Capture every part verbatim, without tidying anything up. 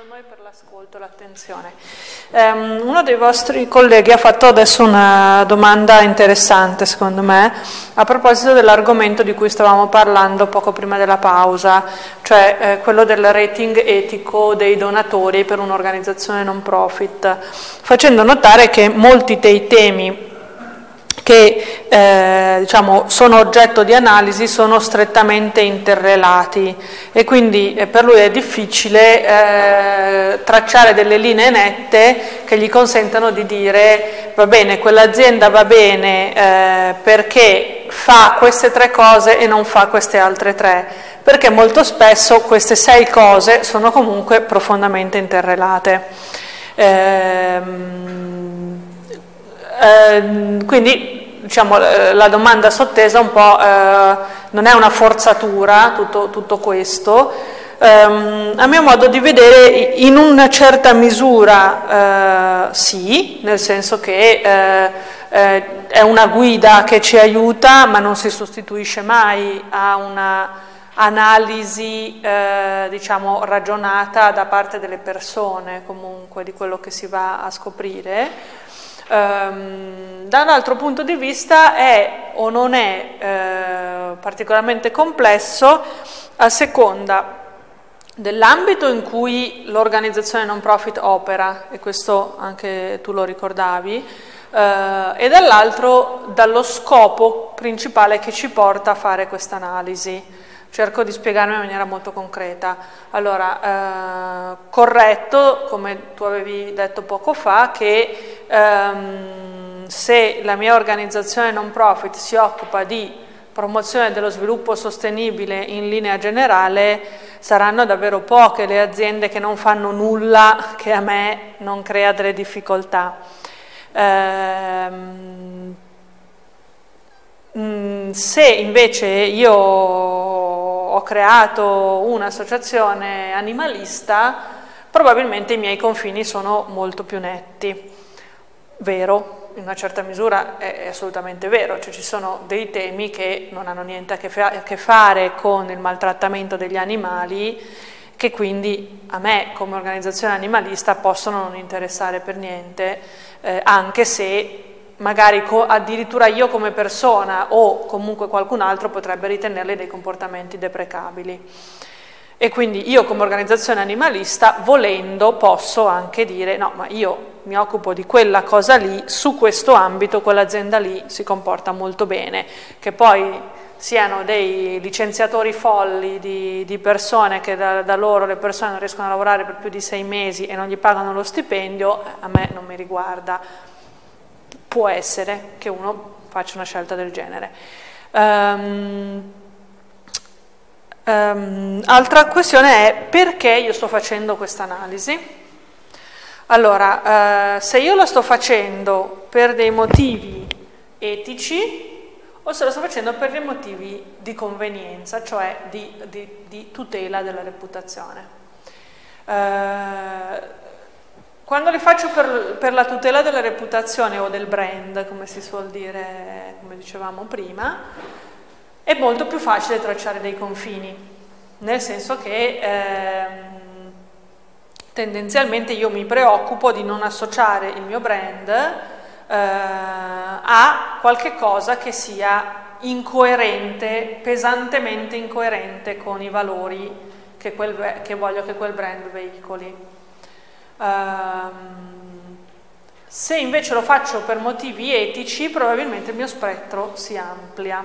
noi per l'ascolto e l'attenzione. Um, uno dei vostri colleghi ha fatto adesso una domanda interessante, secondo me, a proposito dell'argomento di cui stavamo parlando poco prima della pausa, cioè eh, quello del rating etico dei donatori per un'organizzazione non profit, facendo notare che molti dei temi che eh, diciamo, sono oggetto di analisi sono strettamente interrelati e quindi eh, per lui è difficile eh, tracciare delle linee nette che gli consentano di dire va bene, quell'azienda va bene eh, perché fa queste tre cose e non fa queste altre tre, perché molto spesso queste sei cose sono comunque profondamente interrelate. Ehm, Eh, quindi diciamo, la domanda sottesa un po' eh, non è una forzatura tutto, tutto questo, eh, a mio modo di vedere in una certa misura eh, sì, nel senso che eh, eh, è una guida che ci aiuta ma non si sostituisce mai a una analisi eh, diciamo ragionata da parte delle persone comunque di quello che si va a scoprire. Um, da un altro punto di vista è o non è eh, particolarmente complesso a seconda dell'ambito in cui l'organizzazione non profit opera, e questo anche tu lo ricordavi, eh, e dall'altro dallo scopo principale che ci porta a fare questa analisi. Cerco di spiegarmi in maniera molto concreta. Allora, eh, corretto, come tu avevi detto poco fa, che ehm, se la mia organizzazione non profit si occupa di promozione dello sviluppo sostenibile in linea generale, saranno davvero poche le aziende che non fanno nulla che a me non crea delle difficoltà. Ehm, se invece io ho creato un'associazione animalista, probabilmente i miei confini sono molto più netti. Vero, in una certa misura è assolutamente vero, cioè ci sono dei temi che non hanno niente a che, fa- a che fare con il maltrattamento degli animali, che quindi a me come organizzazione animalista possono non interessare per niente, eh, anche se magari addirittura io come persona o comunque qualcun altro potrebbe ritenerli dei comportamenti deprecabili. E quindi io come organizzazione animalista, volendo, posso anche dire no, ma io mi occupo di quella cosa lì, su questo ambito quell'azienda lì si comporta molto bene, che poi siano dei licenziatori folli di, di persone che da, da loro le persone non riescono a lavorare per più di sei mesi e non gli pagano lo stipendio, a me non mi riguarda. Può essere che uno faccia una scelta del genere. Um, um, altra questione è perché io sto facendo questa analisi. Allora, uh, se io la sto facendo per dei motivi etici o se la sto facendo per dei motivi di convenienza, cioè di, di, di tutela della reputazione. Uh, Quando li faccio per, per la tutela della reputazione o del brand, come si suol dire, come dicevamo prima, è molto più facile tracciare dei confini, nel senso che ehm, tendenzialmente io mi preoccupo di non associare il mio brand eh, a qualche cosa che sia incoerente, pesantemente incoerente con i valori che, quel, che voglio che quel brand veicoli. Um, se invece lo faccio per motivi etici, probabilmente il mio spettro si amplia.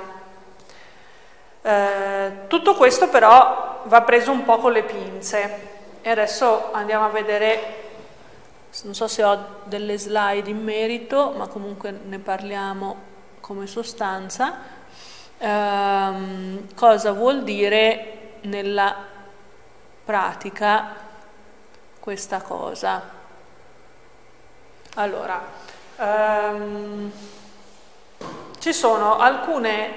Uh, tutto questo però va preso un po' con le pinze e adesso andiamo a vedere, non so se ho delle slide in merito, ma comunque ne parliamo come sostanza. Um, cosa vuol dire nella pratica questa cosa? Allora, um, ci sono alcune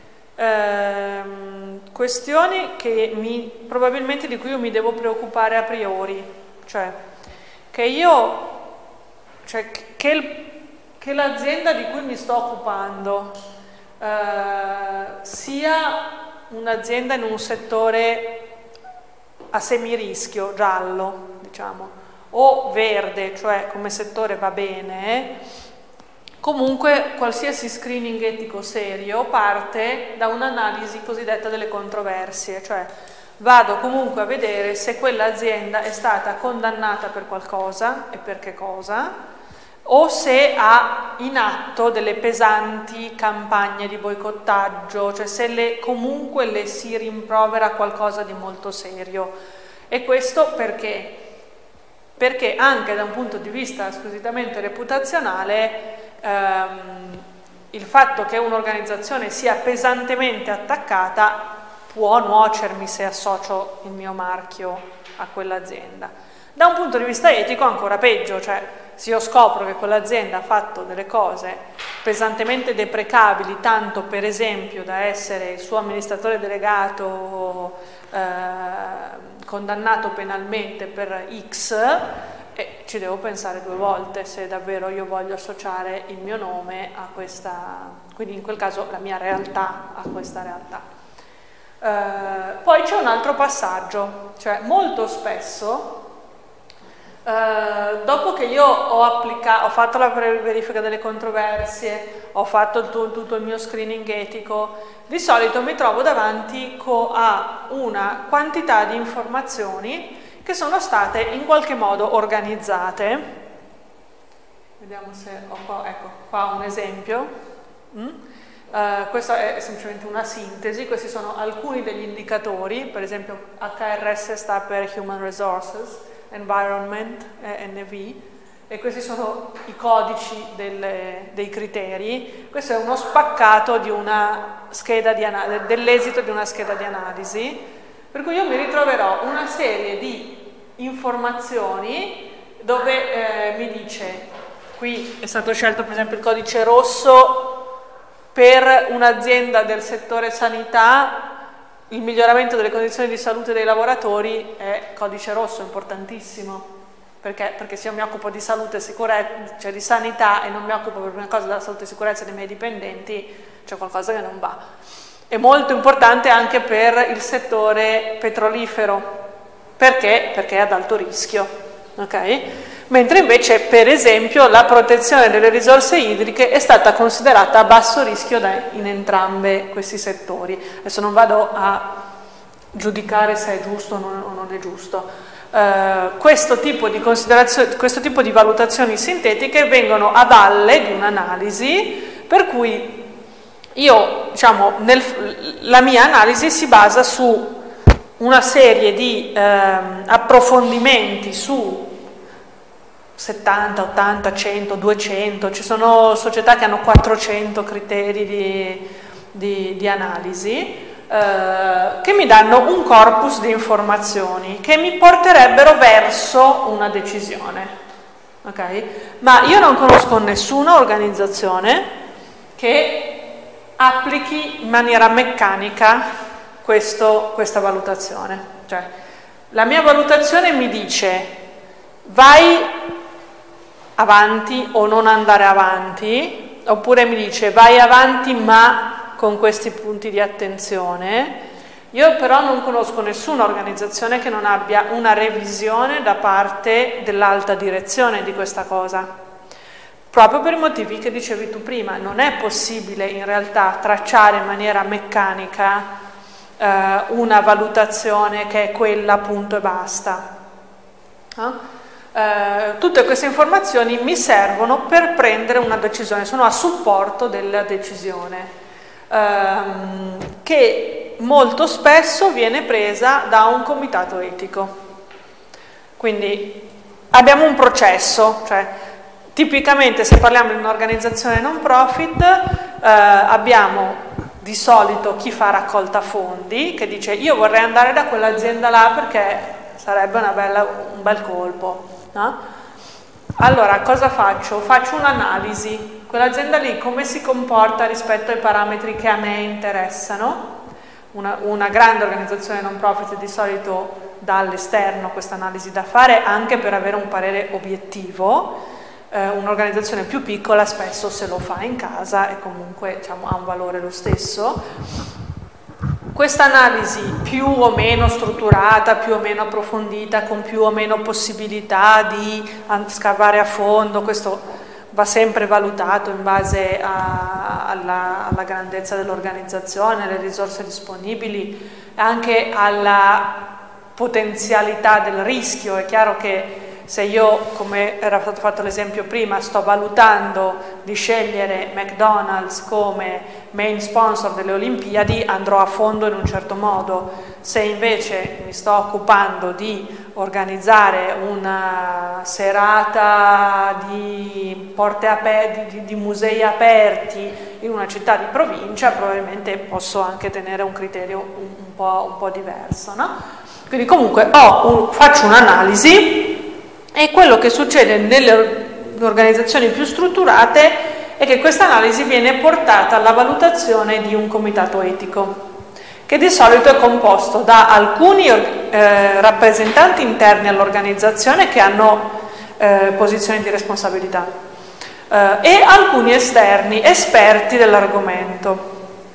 um, questioni che mi, probabilmente di cui io mi devo preoccupare a priori, cioè che io, cioè che, il, che l'azienda di cui mi sto occupando uh, sia un'azienda in un settore a semirischio, giallo, diciamo, o verde, cioè come settore va bene, comunque qualsiasi screening etico serio parte da un'analisi cosiddetta delle controversie, cioè vado comunque a vedere se quell'azienda è stata condannata per qualcosa e per che cosa, o se ha in atto delle pesanti campagne di boicottaggio, cioè se le, comunque le si rimprovera qualcosa di molto serio. E questo perché? Perché anche da un punto di vista squisitamente reputazionale ehm, il fatto che un'organizzazione sia pesantemente attaccata può nuocermi se associo il mio marchio a quell'azienda. Da un punto di vista etico ancora peggio, cioè se io scopro che quell'azienda ha fatto delle cose pesantemente deprecabili, tanto per esempio da essere il suo amministratore delegato eh, condannato penalmente per X, eh, ci devo pensare due volte se davvero io voglio associare il mio nome a questa, quindi in quel caso la mia realtà a questa realtà. Eh, poi c'è un altro passaggio, cioè molto spesso Uh, dopo che io ho, applicato, ho fatto la verifica delle controversie, ho fatto il tu, tutto il mio screening etico, di solito mi trovo davanti a una quantità di informazioni che sono state in qualche modo organizzate. Vediamo se ho qua, ecco, qua un esempio. Mm? Uh, questa è semplicemente una sintesi, questi sono alcuni degli indicatori, per esempio H R S sta per Human Resources, Environment, eh, N V, e questi sono i codici delle, dei criteri. Questo è uno spaccato di una scheda di dell'esito di una scheda di analisi, per cui io mi ritroverò una serie di informazioni dove eh, mi dice, qui è stato scelto per esempio il codice rosso per un'azienda del settore sanità. Il miglioramento delle condizioni di salute dei lavoratori è codice rosso, importantissimo, perché, perché se io mi occupo di salute e sicurezza, cioè di sanità, e non mi occupo per prima cosa della salute e sicurezza dei miei dipendenti, c'è qualcosa che non va. È molto importante anche per il settore petrolifero, perché? Perché è ad alto rischio, ok? Mentre invece, per esempio, la protezione delle risorse idriche è stata considerata a basso rischio da, in entrambi questi settori. Adesso non vado a giudicare se è giusto o non, o non è giusto. Uh, questo tipo di considerazioni, questo tipo di valutazioni sintetiche vengono a valle di un'analisi, per cui io, diciamo, nel, la mia analisi si basa su una serie di eh, approfondimenti su settanta, ottanta, cento, duecento, ci sono società che hanno quattrocento criteri di, di, di analisi eh, che mi danno un corpus di informazioni che mi porterebbero verso una decisione, ok? Ma io non conosco nessuna organizzazione che applichi in maniera meccanica questo, questa valutazione. Cioè, la mia valutazione mi dice vai avanti o non andare avanti, oppure mi dice vai avanti ma con questi punti di attenzione. Io però non conosco nessuna organizzazione che non abbia una revisione da parte dell'alta direzione di questa cosa, proprio per i motivi che dicevi tu prima. Non è possibile in realtà tracciare in maniera meccanica eh, una valutazione che è quella punto e basta. No? Uh, tutte queste informazioni mi servono per prendere una decisione, sono a supporto della decisione, uh, che molto spesso viene presa da un comitato etico. Quindi abbiamo un processo, cioè tipicamente se parliamo di un'organizzazione non profit uh, abbiamo di solito chi fa raccolta fondi che dice io vorrei andare da quell'azienda là perché sarebbe una bella, un bel colpo. No? Allora cosa faccio? Faccio un'analisi, quell'azienda lì come si comporta rispetto ai parametri che a me interessano. Una, una grande organizzazione non profit di solito dà all'esterno questa analisi da fare anche per avere un parere obiettivo. Eh, un'organizzazione più piccola spesso se lo fa in casa e comunque diciamo, ha un valore lo stesso. questa analisi più o meno strutturata, più o meno approfondita, con più o meno possibilità di scavare a fondo, questo va sempre valutato in base a, alla, alla grandezza dell'organizzazione, alle risorse disponibili, anche alla potenzialità del rischio. È chiaro che se io, come era stato fatto l'esempio prima, sto valutando di scegliere McDonald's come main sponsor delle Olimpiadi, andrò a fondo in un certo modo. Se invece mi sto occupando di organizzare una serata di, porte aper- di, di musei aperti in una città di provincia, probabilmente posso anche tenere un criterio un, un, po', un po' diverso, no? Quindi comunque ho un, faccio un'analisi, e quello che succede nelle organizzazioni più strutturate è che questa analisi viene portata alla valutazione di un comitato etico, che di solito è composto da alcuni eh, rappresentanti interni all'organizzazione che hanno eh, posizioni di responsabilità eh, e alcuni esterni, esperti dell'argomento.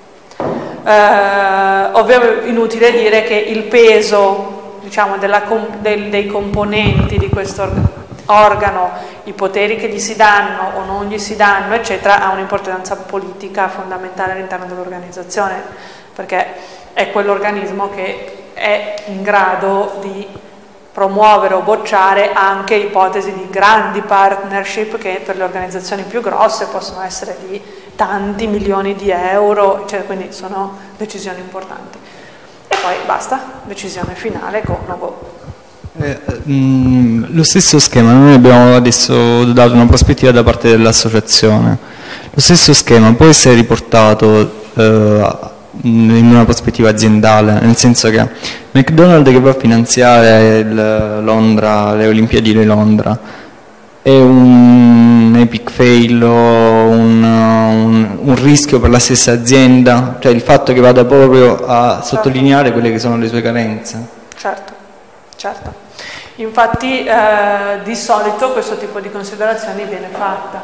Eh, ovviamente inutile dire che il peso, diciamo, della, del, dei componenti di questo organo, i poteri che gli si danno o non gli si danno, eccetera, ha un'importanza politica fondamentale all'interno dell'organizzazione, perché è quell'organismo che è in grado di promuovere o bocciare anche ipotesi di grandi partnership che per le organizzazioni più grosse possono essere di tanti milioni di euro, cioè, quindi sono decisioni importanti. E poi basta, decisione finale, go, no go. Eh, mh, lo stesso schema, noi abbiamo adesso dato una prospettiva da parte dell'associazione, lo stesso schema può essere riportato eh, in una prospettiva aziendale, nel senso che McDonald's, che va a finanziare il Londra, le Olimpiadi di Londra, è un epic fail o un, un, un rischio per la stessa azienda, cioè il fatto che vada proprio a sottolineare certo. quelle che sono le sue carenze. Certo, certo. Infatti eh, di solito questo tipo di considerazioni viene fatta.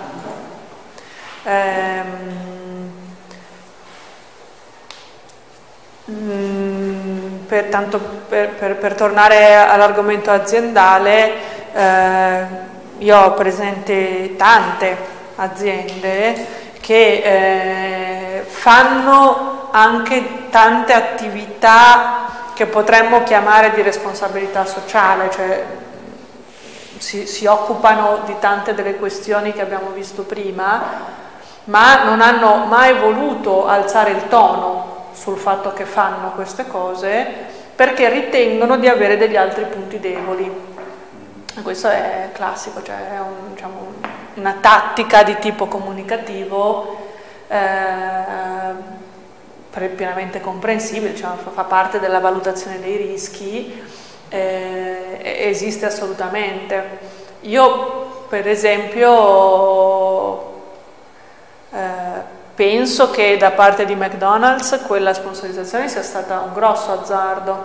Ehm, Per, tanto per, per, per tornare all'argomento aziendale, eh, io ho presente tante aziende che eh, fanno anche tante attività che potremmo chiamare di responsabilità sociale, cioè si, si occupano di tante delle questioni che abbiamo visto prima, ma non hanno mai voluto alzare il tono sul fatto che fanno queste cose perché ritengono di avere degli altri punti deboli. E questo è classico, cioè è un, diciamo, una tattica di tipo comunicativo eh, pienamente comprensibile, diciamo, fa parte della valutazione dei rischi, eh, esiste assolutamente. Io per esempio eh, penso che da parte di McDonald's quella sponsorizzazione sia stata un grosso azzardo.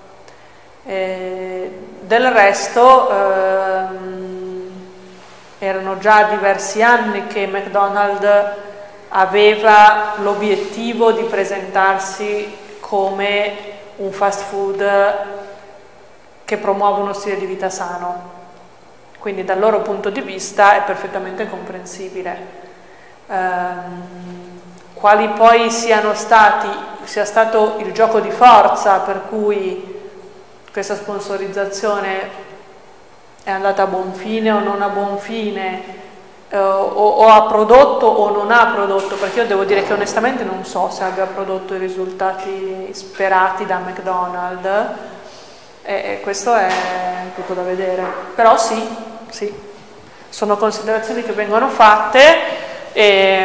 Eh, del resto ehm, erano già diversi anni che McDonald's aveva l'obiettivo di presentarsi come un fast food che promuove uno stile di vita sano. Quindi dal loro punto di vista è perfettamente comprensibile. Um, quali poi siano stati, sia stato il gioco di forza per cui questa sponsorizzazione è andata a buon fine o non a buon fine, eh, o, o ha prodotto o non ha prodotto, perché io devo dire che onestamente non so se abbia prodotto i risultati sperati da McDonald's, e, e questo è tutto da vedere, però sì, sì, sono considerazioni che vengono fatte. E,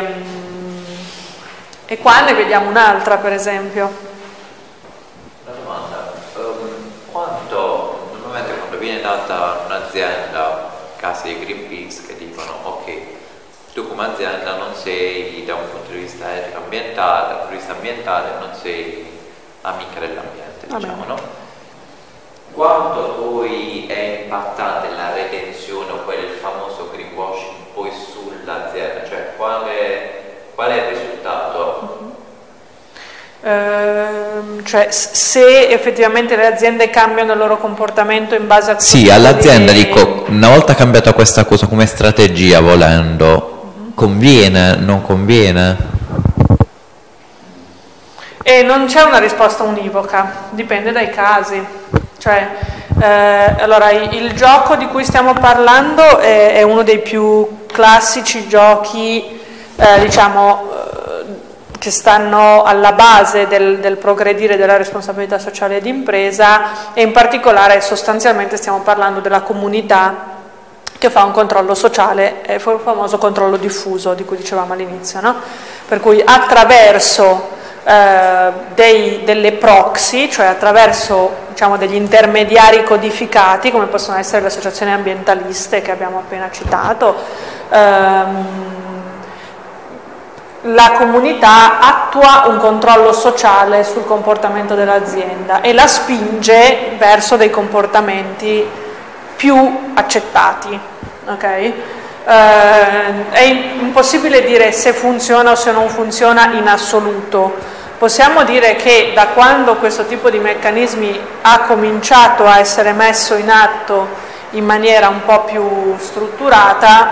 e qua ne vediamo un'altra, per esempio. Una domanda, um, quanto normalmente quando viene data un'azienda, casi di Greenpeace che dicono ok, tu come azienda non sei da un punto di vista etico ambientale, dal punto di vista ambientale non sei amica dell'ambiente, diciamo, no? Quanto poi è impattante la retenzione o quel famoso greenwashing poi sull'azienda, cioè qual è, qual è il risultato? Uh, cioè cioè se effettivamente le aziende cambiano il loro comportamento in base a... Sì, all'azienda di... dico, una volta cambiata questa cosa come strategia volendo, mm-hmm. conviene, non conviene? E non c'è una risposta univoca, dipende dai casi. Cioè, eh, allora, il gioco di cui stiamo parlando è, è uno dei più classici giochi, eh, diciamo, che stanno alla base del, del progredire della responsabilità sociale d'impresa, e in particolare sostanzialmente stiamo parlando della comunità che fa un controllo sociale, il famoso controllo diffuso di cui dicevamo all'inizio, no? Per cui attraverso eh, dei, delle proxy, cioè attraverso diciamo, degli intermediari codificati, come possono essere le associazioni ambientaliste che abbiamo appena citato, ehm, la comunità attua un controllo sociale sul comportamento dell'azienda e la spinge verso dei comportamenti più accettati. Okay? Eh, è impossibile dire se funziona o se non funziona in assoluto. Possiamo dire che da quando questo tipo di meccanismi ha cominciato a essere messo in atto in maniera un po' più strutturata,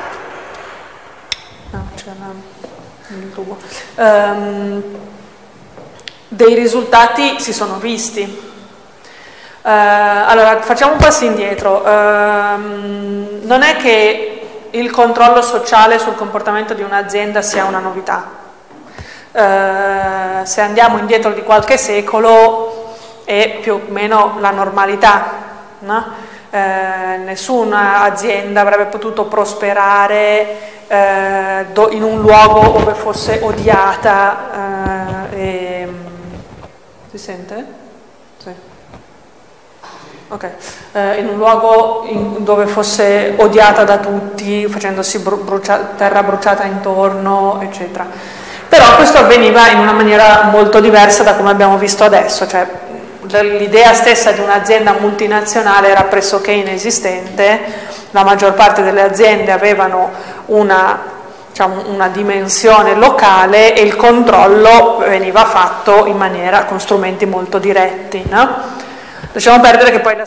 no, c'è una... il tubo. Um, dei risultati si sono visti. Uh, allora facciamo un passo indietro. Uh, non è che il controllo sociale sul comportamento di un'azienda sia una novità. Uh, se andiamo indietro di qualche secolo è più o meno la normalità, no? Uh, nessuna azienda avrebbe potuto prosperare Eh, do, in un luogo dove fosse odiata. Eh, e, si sente? Sì. Ok. Eh, in un luogo in, dove fosse odiata da tutti, facendosi bru brucia terra bruciata intorno, eccetera. Però questo avveniva in una maniera molto diversa da come abbiamo visto adesso, cioè l'idea stessa di un'azienda multinazionale era pressoché inesistente. La maggior parte delle aziende avevano una, diciamo, una dimensione locale e il controllo veniva fatto in maniera con strumenti molto diretti, no? Lasciamo perdere che poi la...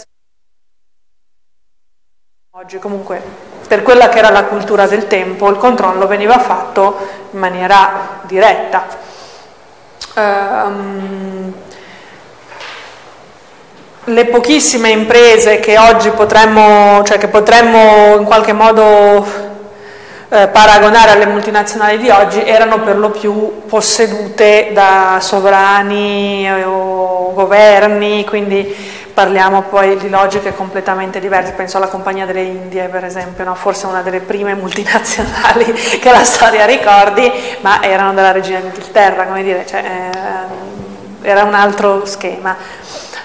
oggi comunque per quella che era la cultura del tempo il controllo veniva fatto in maniera diretta. Um, Le pochissime imprese che oggi potremmo, cioè che potremmo in qualche modo eh, paragonare alle multinazionali di oggi erano per lo più possedute da sovrani o governi, quindi parliamo poi di logiche completamente diverse. Penso alla Compagnia delle Indie, per esempio, no? Forse una delle prime multinazionali che la storia ricordi, ma erano della Regina d'Inghilterra, come dire, cioè, eh, era un altro schema.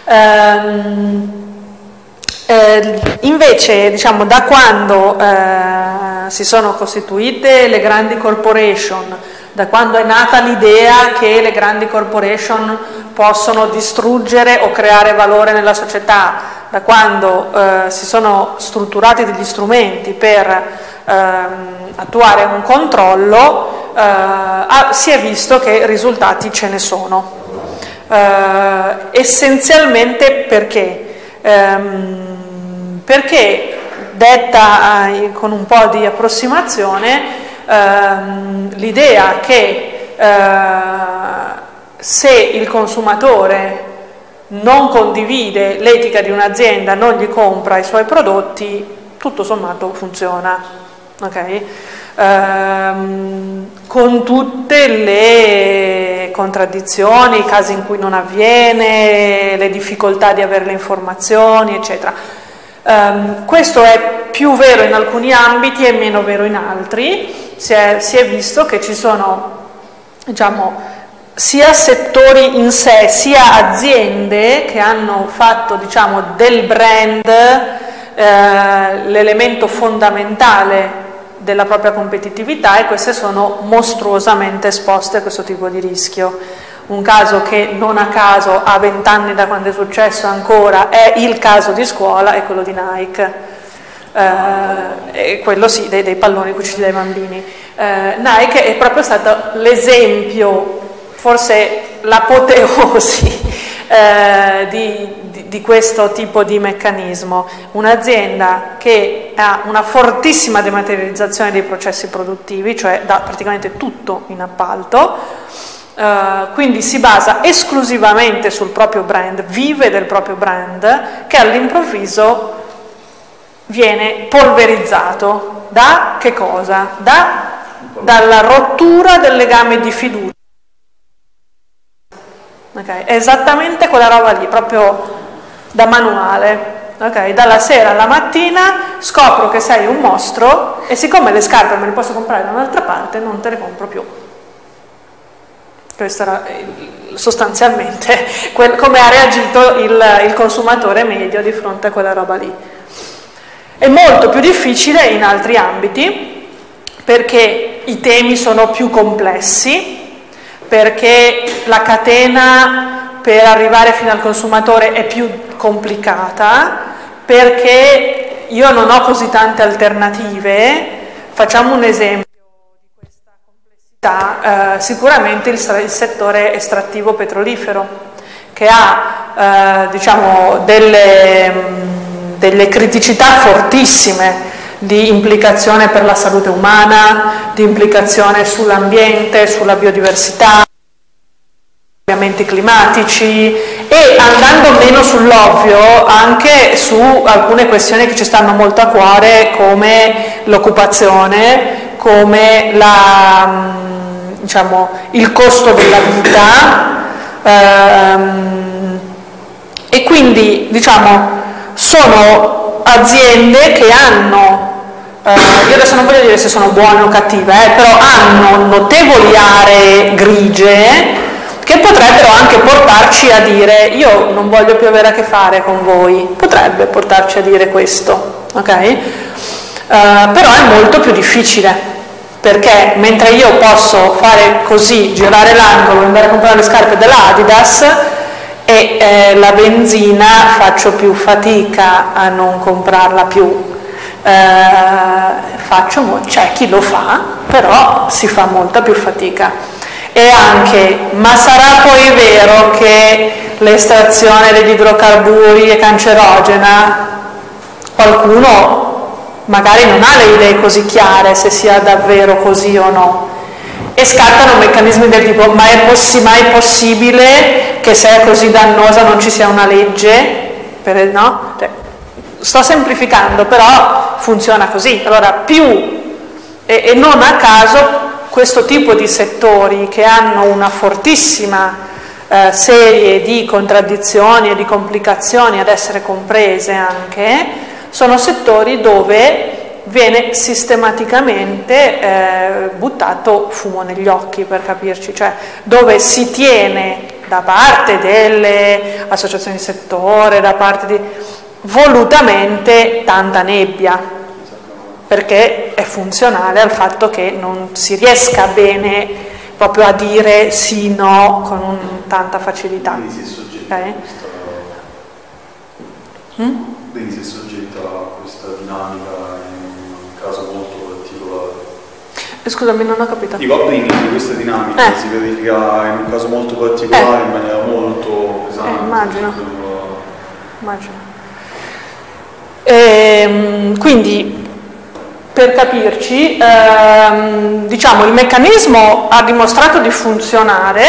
Um, eh, invece diciamo da quando eh, si sono costituite le grandi corporation, da quando è nata l'idea che le grandi corporation possono distruggere o creare valore nella società, da quando eh, si sono strutturati degli strumenti per ehm, attuare un controllo, eh, si è visto che risultati ce ne sono. Uh, essenzialmente perché? Um, perché detta uh, con un po' di approssimazione um, l'idea che uh, se il consumatore non condivide l'etica di un'azienda, non gli compra i suoi prodotti, tutto sommato funziona, ok? Um, con tutte le contraddizioni, i casi in cui non avviene, le difficoltà di avere le informazioni, eccetera. Um, questo è più vero in alcuni ambiti e meno vero in altri. Si è, si è visto che ci sono, diciamo, sia settori in sé, sia aziende che hanno fatto, diciamo, del brand eh, l'elemento fondamentale della propria competitività, e queste sono mostruosamente esposte a questo tipo di rischio. Un caso che non a caso a vent'anni da quando è successo ancora è il caso di scuola, è quello di Nike, eh, e quello sì, dei, dei palloni cuciti dai bambini. Eh, Nike è proprio stato l'esempio, forse l'apoteosi eh, di, di, di questo tipo di meccanismo. Un'azienda che ha una fortissima dematerializzazione dei processi produttivi, cioè dà praticamente tutto in appalto, eh, quindi si basa esclusivamente sul proprio brand, vive del proprio brand, che all'improvviso viene polverizzato da che cosa? Da, dalla rottura del legame di fiducia. Okay? È esattamente quella roba lì, proprio da manuale. Okay? Dalla sera alla mattina scopro che sei un mostro e siccome le scarpe me le posso comprare da un'altra parte, non te le compro più. Questo era sostanzialmente come ha reagito il, il consumatore medio di fronte a quella roba lì. È molto più difficile in altri ambiti perché i temi sono più complessi, perché la catena per arrivare fino al consumatore è più complicata, perché io non ho così tante alternative. Facciamo un esempio di questa complessità, eh, sicuramente il, il settore estrattivo petrolifero, che ha eh, diciamo delle... delle criticità fortissime di implicazione per la salute umana, di implicazione sull'ambiente, sulla biodiversità, cambiamenti climatici e andando meno sull'ovvio anche su alcune questioni che ci stanno molto a cuore come l'occupazione, come la, diciamo, il costo della vita ehm, e quindi diciamo sono aziende che hanno, eh, io adesso non voglio dire se sono buone o cattive, eh, però hanno notevoli aree grigie che potrebbero anche portarci a dire io non voglio più avere a che fare con voi, potrebbe portarci a dire questo, ok? Eh, però è molto più difficile, perché mentre io posso fare così, girare l'angolo, andare a comprare le scarpe della Adidas, e eh, la benzina faccio più fatica a non comprarla più, eh, faccio, c'è chi lo fa, però si fa molta più fatica. E anche, ma sarà poi vero che l'estrazione degli idrocarburi è cancerogena? Qualcuno magari non ha le idee così chiare se sia davvero così o no. E scattano meccanismi del tipo ma è possi- mai possibile che se è così dannosa non ci sia una legge? Per, no? Cioè, sto semplificando, però funziona così. Allora più e, e non a caso questo tipo di settori che hanno una fortissima eh, serie di contraddizioni e di complicazioni ad essere comprese anche, sono settori dove viene sistematicamente eh, buttato fumo negli occhi, per capirci, cioè dove si tiene da parte delle associazioni di settore, da parte di volutamente tanta nebbia, perché è funzionale al fatto che non si riesca bene proprio a dire sì no con un, tanta facilità. Quindi si è soggetta okay? a questa mm? quindi si è soggetta a questa dinamica caso molto particolare. Scusami, non ho capito. Dico, quindi questa dinamica eh. si verifica in un caso molto particolare, eh. in maniera molto pesante. Eh, immagino. immagino. Ehm, quindi, per capirci, ehm, diciamo, il meccanismo ha dimostrato di funzionare,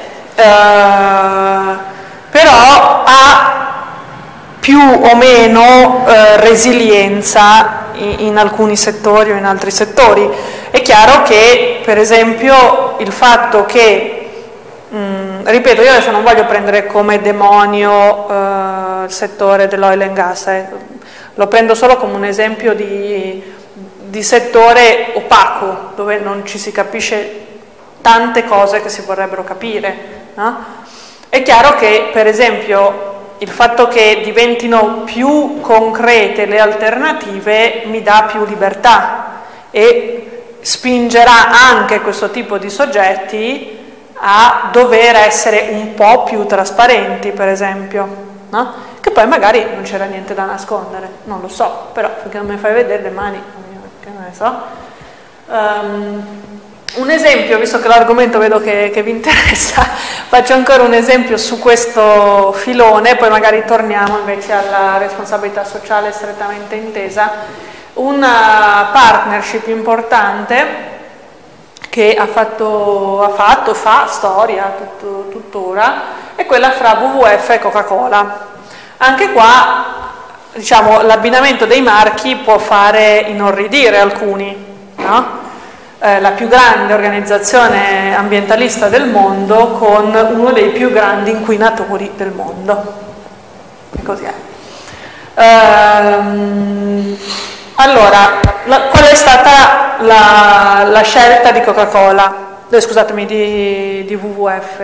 eh, però ha più o meno eh, resilienza in, in alcuni settori o in altri settori. È chiaro che, per esempio, il fatto che, mh, ripeto, io adesso non voglio prendere come demonio eh, il settore dell'oil and gas, eh, lo prendo solo come un esempio di, di settore opaco, dove non ci si capisce tante cose che si vorrebbero capire, no? È chiaro che, per esempio, il fatto che diventino più concrete le alternative mi dà più libertà e spingerà anche questo tipo di soggetti a dover essere un po' più trasparenti, per esempio, no? Che poi magari non c'era niente da nascondere, non lo so, però finché non mi fai vedere le mani, che ne so. Um, Un esempio, visto che l'argomento vedo che, che vi interessa, faccio ancora un esempio su questo filone, poi magari torniamo invece alla responsabilità sociale strettamente intesa. Una partnership importante che ha fatto, ha fatto fa storia tutto, tuttora, è quella fra W W F e Coca-Cola. Anche qua, diciamo, l'abbinamento dei marchi può fare inorridire alcuni, no? Eh, la più grande organizzazione ambientalista del mondo con uno dei più grandi inquinatori del mondo. E così è. Ehm, allora, la, qual è stata la, la scelta di Coca-Cola? Eh, scusatemi, di, di W W F?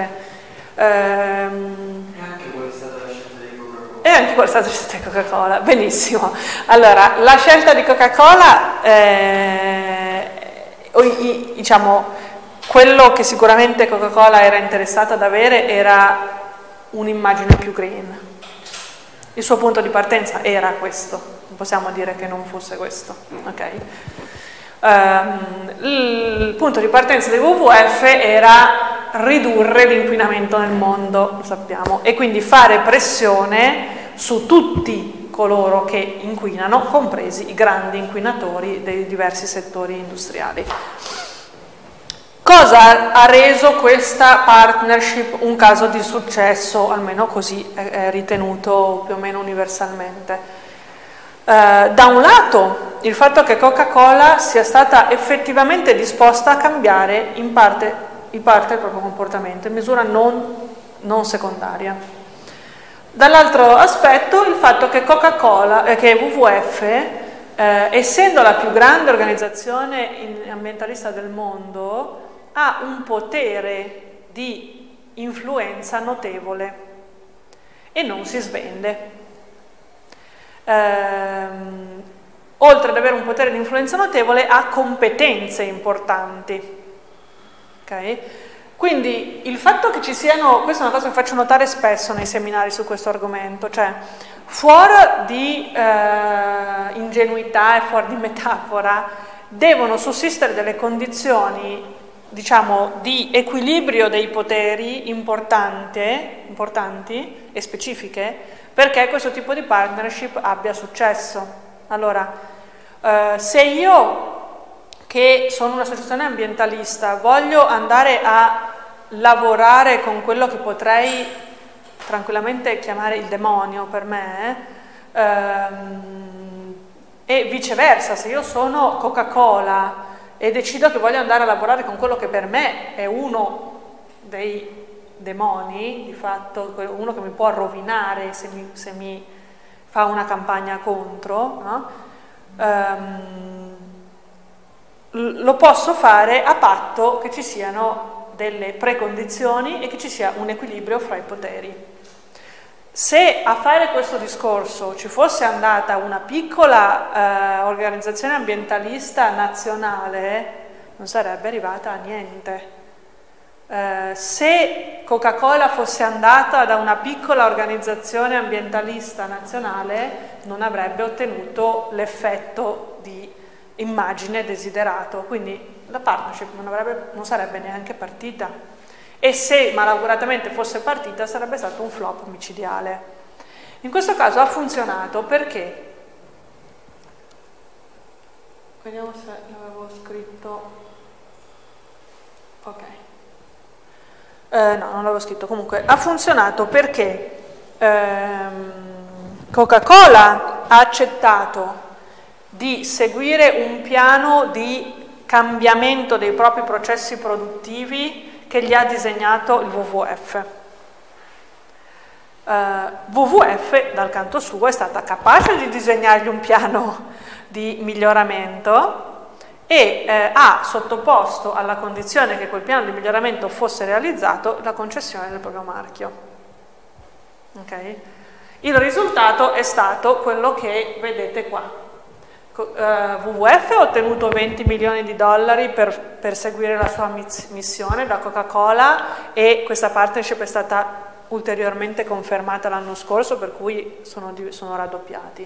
Ehm, e anche qual è stata la scelta di Coca-Cola? E anche qual è stata la scelta di Coca-Cola? Benissimo. Allora, la scelta di Coca-Cola... Eh, diciamo, quello che sicuramente Coca-Cola era interessata ad avere era un'immagine più green. Il suo punto di partenza era questo, non possiamo dire che non fosse questo, ok? Um, il punto di partenza di W W F era ridurre l'inquinamento nel mondo, lo sappiamo, e quindi fare pressione su tutti coloro che inquinano, compresi i grandi inquinatori dei diversi settori industriali. Cosa ha reso questa partnership un caso di successo, almeno così è ritenuto più o meno universalmente? Eh, da un lato il fatto che Coca-Cola sia stata effettivamente disposta a cambiare in parte, in parte il proprio comportamento, in misura non, non secondaria. Dall'altro aspetto il fatto che Coca-Cola, eh, che W W F, eh, essendo la più grande organizzazione in, ambientalista del mondo, ha un potere di influenza notevole e non si svende. Ehm, oltre ad avere un potere di influenza notevole, ha competenze importanti. Ok? Quindi il fatto che ci siano, questa è una cosa che faccio notare spesso nei seminari su questo argomento, cioè fuori di eh, ingenuità e fuori di metafora devono sussistere delle condizioni, diciamo, di equilibrio dei poteri importante, importanti e specifiche perché questo tipo di partnership abbia successo. Allora, eh, se io che sono un'associazione ambientalista, voglio andare a lavorare con quello che potrei tranquillamente chiamare il demonio per me, ehm, e viceversa, se io sono Coca-Cola e decido che voglio andare a lavorare con quello che per me è uno dei demoni, di fatto uno che mi può rovinare se mi, se mi fa una campagna contro, no? ehm, lo posso fare a patto che ci siano delle precondizioni e che ci sia un equilibrio fra i poteri. Se a fare questo discorso ci fosse andata una piccola eh, organizzazione ambientalista nazionale, non sarebbe arrivata a niente. Eh, se Coca-Cola fosse andata da una piccola organizzazione ambientalista nazionale, non avrebbe ottenuto l'effetto di immagine desiderato, quindi la partnership non, avrebbe, non sarebbe neanche partita, e se malauguratamente fosse partita sarebbe stato un flop micidiale. In questo caso ha funzionato perché, vediamo se l'avevo scritto, ok, eh, no, non l'avevo scritto, comunque ha funzionato perché ehm, Coca-Cola ha accettato di seguire un piano di cambiamento dei propri processi produttivi che gli ha disegnato il W W F. Uh, W W F, dal canto suo, è stata capace di disegnargli un piano di miglioramento e eh, ha sottoposto alla condizione che quel piano di miglioramento fosse realizzato la concessione del proprio marchio. Okay? Il risultato è stato quello che vedete qua. Uh, W W F ha ottenuto venti milioni di dollari per, per seguire la sua missione da Coca-Cola, e questa partnership è stata ulteriormente confermata l'anno scorso, per cui sono, sono raddoppiati.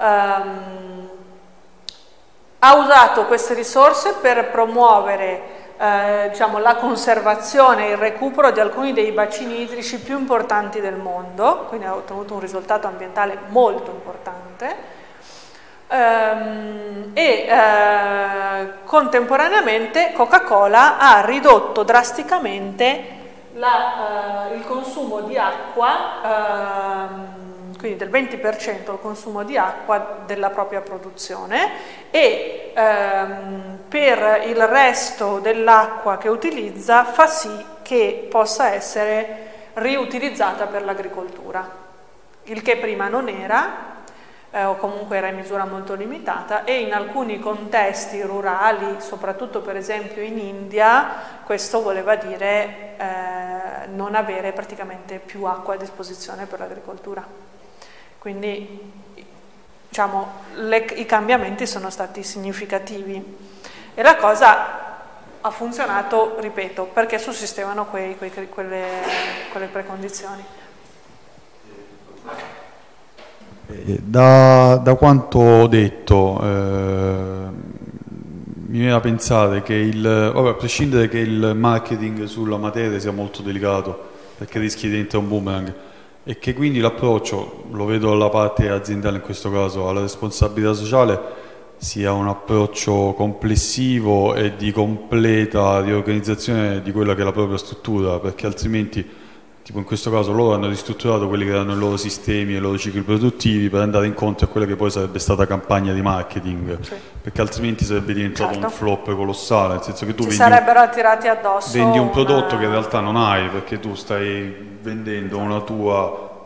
Um, ha usato queste risorse per promuovere eh, diciamo, la conservazione e il recupero di alcuni dei bacini idrici più importanti del mondo, quindi ha ottenuto un risultato ambientale molto importante. Ehm, e eh, contemporaneamente Coca-Cola ha ridotto drasticamente la, eh, il consumo di acqua, ehm, quindi del venti per cento il consumo di acqua della propria produzione, e ehm, per il resto dell'acqua che utilizza fa sì che possa essere riutilizzata per l'agricoltura, il che prima non era, Eh, o comunque era in misura molto limitata, e in alcuni contesti rurali, soprattutto per esempio in India, questo voleva dire eh, non avere praticamente più acqua a disposizione per l'agricoltura. Quindi diciamo, le, i cambiamenti sono stati significativi e la cosa ha funzionato, ripeto, perché sussistevano quei, quei, quelle, quelle precondizioni. Da, da quanto ho detto, eh, mi viene a pensare che il, vabbè, a prescindere che il marketing sulla materia sia molto delicato, perché rischi di diventare un boomerang, e che quindi l'approccio, lo vedo dalla parte aziendale in questo caso, alla responsabilità sociale, sia un approccio complessivo e di completa riorganizzazione di quella che è la propria struttura, perché altrimenti, tipo in questo caso, loro hanno ristrutturato quelli che erano i loro sistemi e i loro cicli produttivi per andare incontro a quella che poi sarebbe stata campagna di marketing, sì, perché altrimenti sarebbe diventato certo. un flop colossale, nel senso che tu ci vendi sarebbero un, attirati addosso vendi un una... prodotto che in realtà non hai, perché tu stai vendendo una tua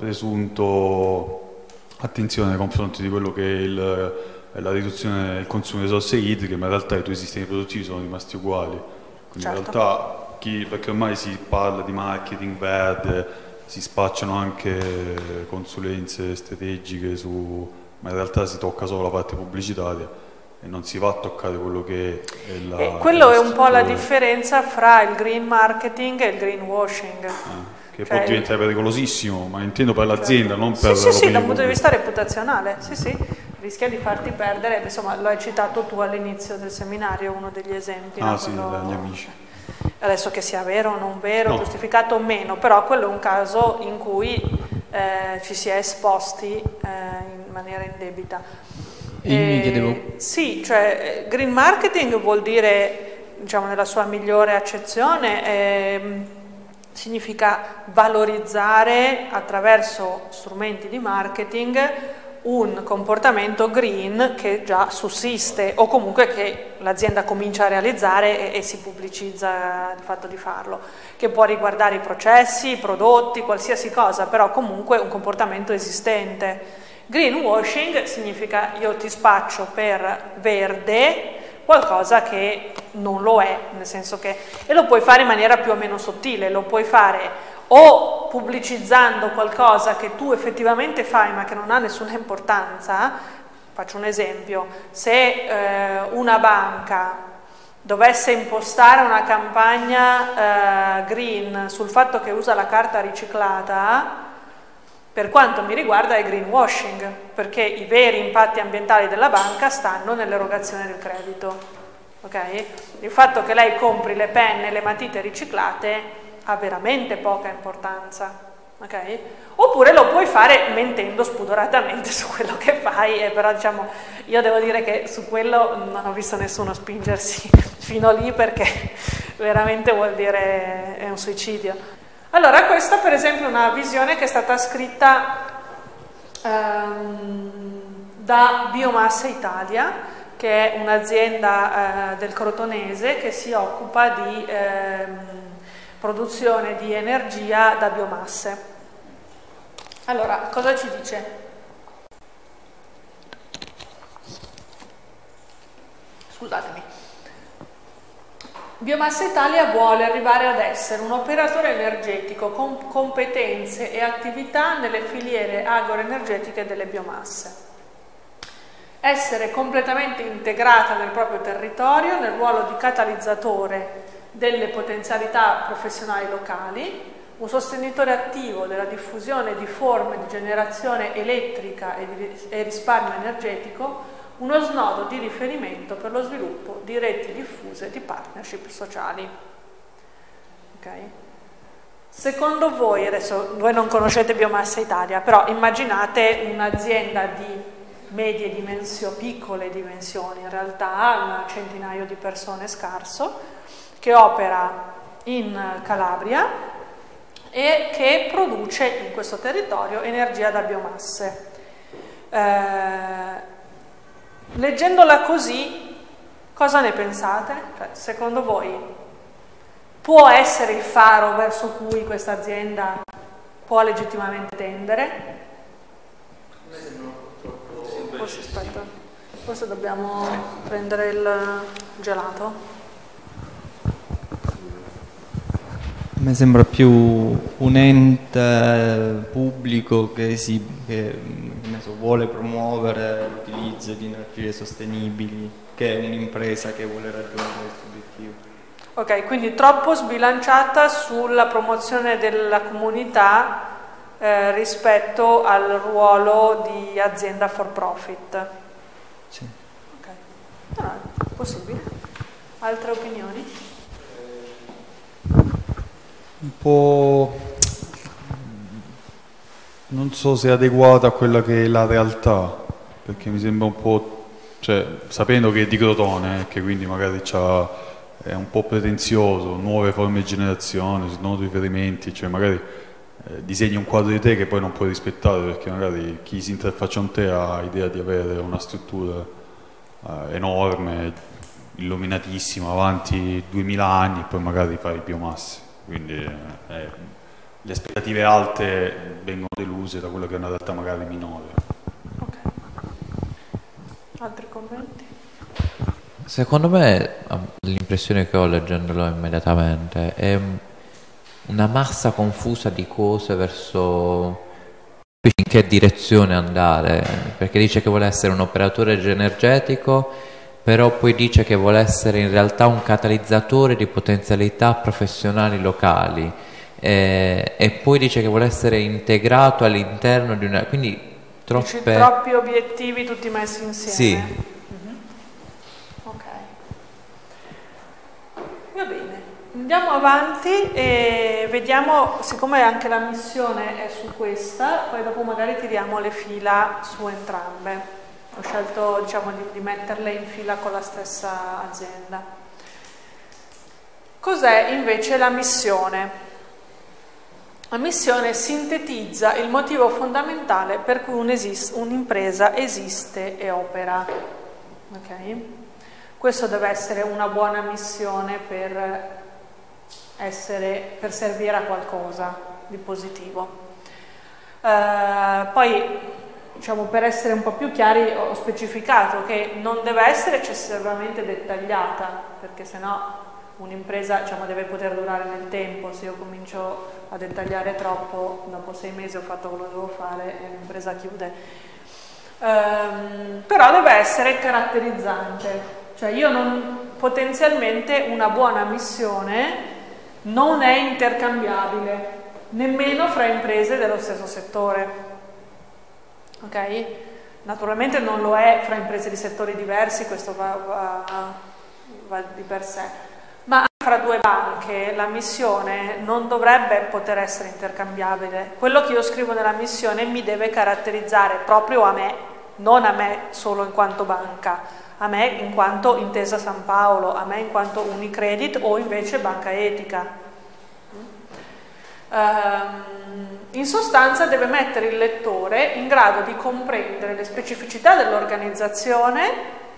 presunto attenzione nei confronti di quello che è, il, è la riduzione del consumo di risorse idriche, ma in realtà i tuoi sistemi produttivi sono rimasti uguali, quindi certo. in realtà Chi, perché ormai si parla di marketing verde, si spacciano anche consulenze strategiche su, ma in realtà si tocca solo la parte pubblicitaria e non si va a toccare quello che è la... E quello è un po' la differenza fra il green marketing e il greenwashing. Eh, che cioè, può diventare pericolosissimo, ma intendo per l'azienda, certo. non per... Sì, sì, sì, da un punto di vista reputazionale, sì, sì, rischia di farti perdere, insomma, lo hai citato tu all'inizio del seminario, uno degli esempi. Ah no? sì, quello... dagli amici. Adesso che sia vero o non vero, no. giustificato o meno, però quello è un caso in cui eh, ci si è esposti eh, in maniera indebita. E io mi chiedevo... Sì, cioè green marketing vuol dire, diciamo nella sua migliore accezione, eh, significa valorizzare attraverso strumenti di marketing un comportamento green che già sussiste o comunque che l'azienda comincia a realizzare e, e si pubblicizza il fatto di farlo, che può riguardare i processi, i prodotti, qualsiasi cosa, però comunque un comportamento esistente. Greenwashing significa io ti spaccio per verde qualcosa che non lo è, nel senso che, e lo puoi fare in maniera più o meno sottile, lo puoi fare o pubblicizzando qualcosa che tu effettivamente fai ma che non ha nessuna importanza. Faccio un esempio: se eh, una banca dovesse impostare una campagna eh, green sul fatto che usa la carta riciclata, per quanto mi riguarda è greenwashing, perché i veri impatti ambientali della banca stanno nell'erogazione del credito, okay? Il fatto che lei compri le penne e le matite riciclate ha veramente poca importanza, ok? Oppure lo puoi fare mentendo spudoratamente su quello che fai, eh, però diciamo, io devo dire che su quello non ho visto nessuno spingersi fino lì, perché veramente vuol dire è un suicidio. Allora, questa per esempio è una visione che è stata scritta ehm, da Biomassa Italia, che è un'azienda eh, del Crotonese che si occupa di ehm, produzione di energia da biomasse. Allora, cosa ci dice? Scusatemi. Biomassa Italia vuole arrivare ad essere un operatore energetico con competenze e attività nelle filiere agroenergetiche delle biomasse. Essere completamente integrata nel proprio territorio nel ruolo di catalizzatore delle potenzialità professionali locali, un sostenitore attivo della diffusione di forme di generazione elettrica e, di, e risparmio energetico, uno snodo di riferimento per lo sviluppo di reti diffuse di partnership sociali. Okay? Secondo voi, adesso voi non conoscete Biomassa Italia, però immaginate un'azienda di medie dimensioni, piccole dimensioni, in realtà un centinaio di persone scarso, che opera in Calabria e che produce in questo territorio energia da biomasse. Eh, leggendola così, cosa ne pensate? Cioè, secondo voi può essere il faro verso cui questa azienda può legittimamente tendere? Forse, aspetta, forse dobbiamo prendere il gelato. A me sembra più un ente pubblico che, si, che ne so, vuole promuovere l'utilizzo di energie sostenibili, che è un'impresa che vuole raggiungere questo obiettivo. Ok, quindi troppo sbilanciata sulla promozione della comunità eh, rispetto al ruolo di azienda for profit. Sì. Ok, no, è possibile. Altre opinioni? Un po', non so se è adeguata a quella che è la realtà, perché mi sembra un po', cioè, sapendo che è di Crotone, che quindi magari c'ha, è un po' pretenzioso, nuove forme di generazione, nuovi riferimenti, cioè magari eh, disegni un quadro di te che poi non puoi rispettare, perché magari chi si interfaccia con te ha idea di avere una struttura eh, enorme, illuminatissima, avanti duemila anni, e poi magari fai biomasse. Quindi eh, le aspettative alte vengono deluse da quello che è una realtà magari minore. Ok. Altri commenti? Secondo me, l'impressione che ho leggendolo immediatamente è una massa confusa di cose verso in che direzione andare, perché dice che vuole essere un operatore energetico, però poi dice che vuole essere in realtà un catalizzatore di potenzialità professionali locali eh, e poi dice che vuole essere integrato all'interno di una... quindi troppe... Dici, troppi obiettivi tutti messi insieme. Sì. Mm-hmm. Ok. Va bene. Andiamo avanti e vediamo, siccome anche la missione è su questa, poi dopo magari tiriamo le fila su entrambe. Ho scelto, diciamo, di, di metterle in fila con la stessa azienda. Cos'è invece la missione? La missione sintetizza il motivo fondamentale per cui un'impresa esiste e opera. Okay? Questo deve essere una buona missione per, essere, per servire a qualcosa di positivo. Uh, poi, diciamo, per essere un po' più chiari, ho specificato che non deve essere eccessivamente dettagliata, perché sennò un'impresa, diciamo, deve poter durare nel tempo. Se io comincio a dettagliare troppo, dopo sei mesi ho fatto quello che devo fare e l'impresa chiude. Um, però deve essere caratterizzante, cioè io non, potenzialmente una buona missione non è intercambiabile, nemmeno fra imprese dello stesso settore. Ok? Naturalmente non lo è fra imprese di settori diversi, questo va, va, va di per sé, ma fra due banche la missione non dovrebbe poter essere intercambiabile. Quello che io scrivo nella missione mi deve caratterizzare proprio a me, non a me solo in quanto banca, a me in quanto Intesa San Paolo, a me in quanto Unicredit o invece Banca Etica. Um, in sostanza deve mettere il lettore in grado di comprendere le specificità dell'organizzazione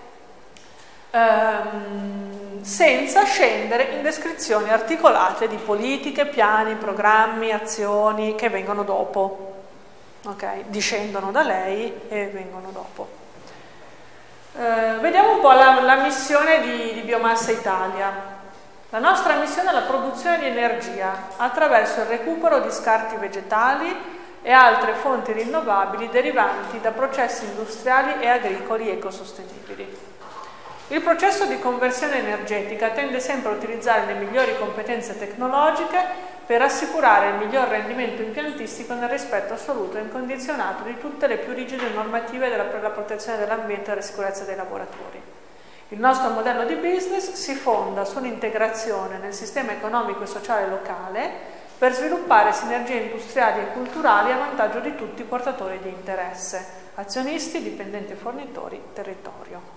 um, senza scendere in descrizioni articolate di politiche, piani, programmi, azioni che vengono dopo. Okay? Discendono da lei e vengono dopo. Uh, vediamo un po' la, la missione di, di Biomassa Italia. La nostra missione è la produzione di energia attraverso il recupero di scarti vegetali e altre fonti rinnovabili derivanti da processi industriali e agricoli ecosostenibili. Il processo di conversione energetica tende sempre a utilizzare le migliori competenze tecnologiche per assicurare il miglior rendimento impiantistico nel rispetto assoluto e incondizionato di tutte le più rigide normative della, per la protezione dell'ambiente e la sicurezza dei lavoratori. Il nostro modello di business si fonda su un'integrazione nel sistema economico e sociale locale per sviluppare sinergie industriali e culturali a vantaggio di tutti i portatori di interesse, azionisti, dipendenti, fornitori, territorio.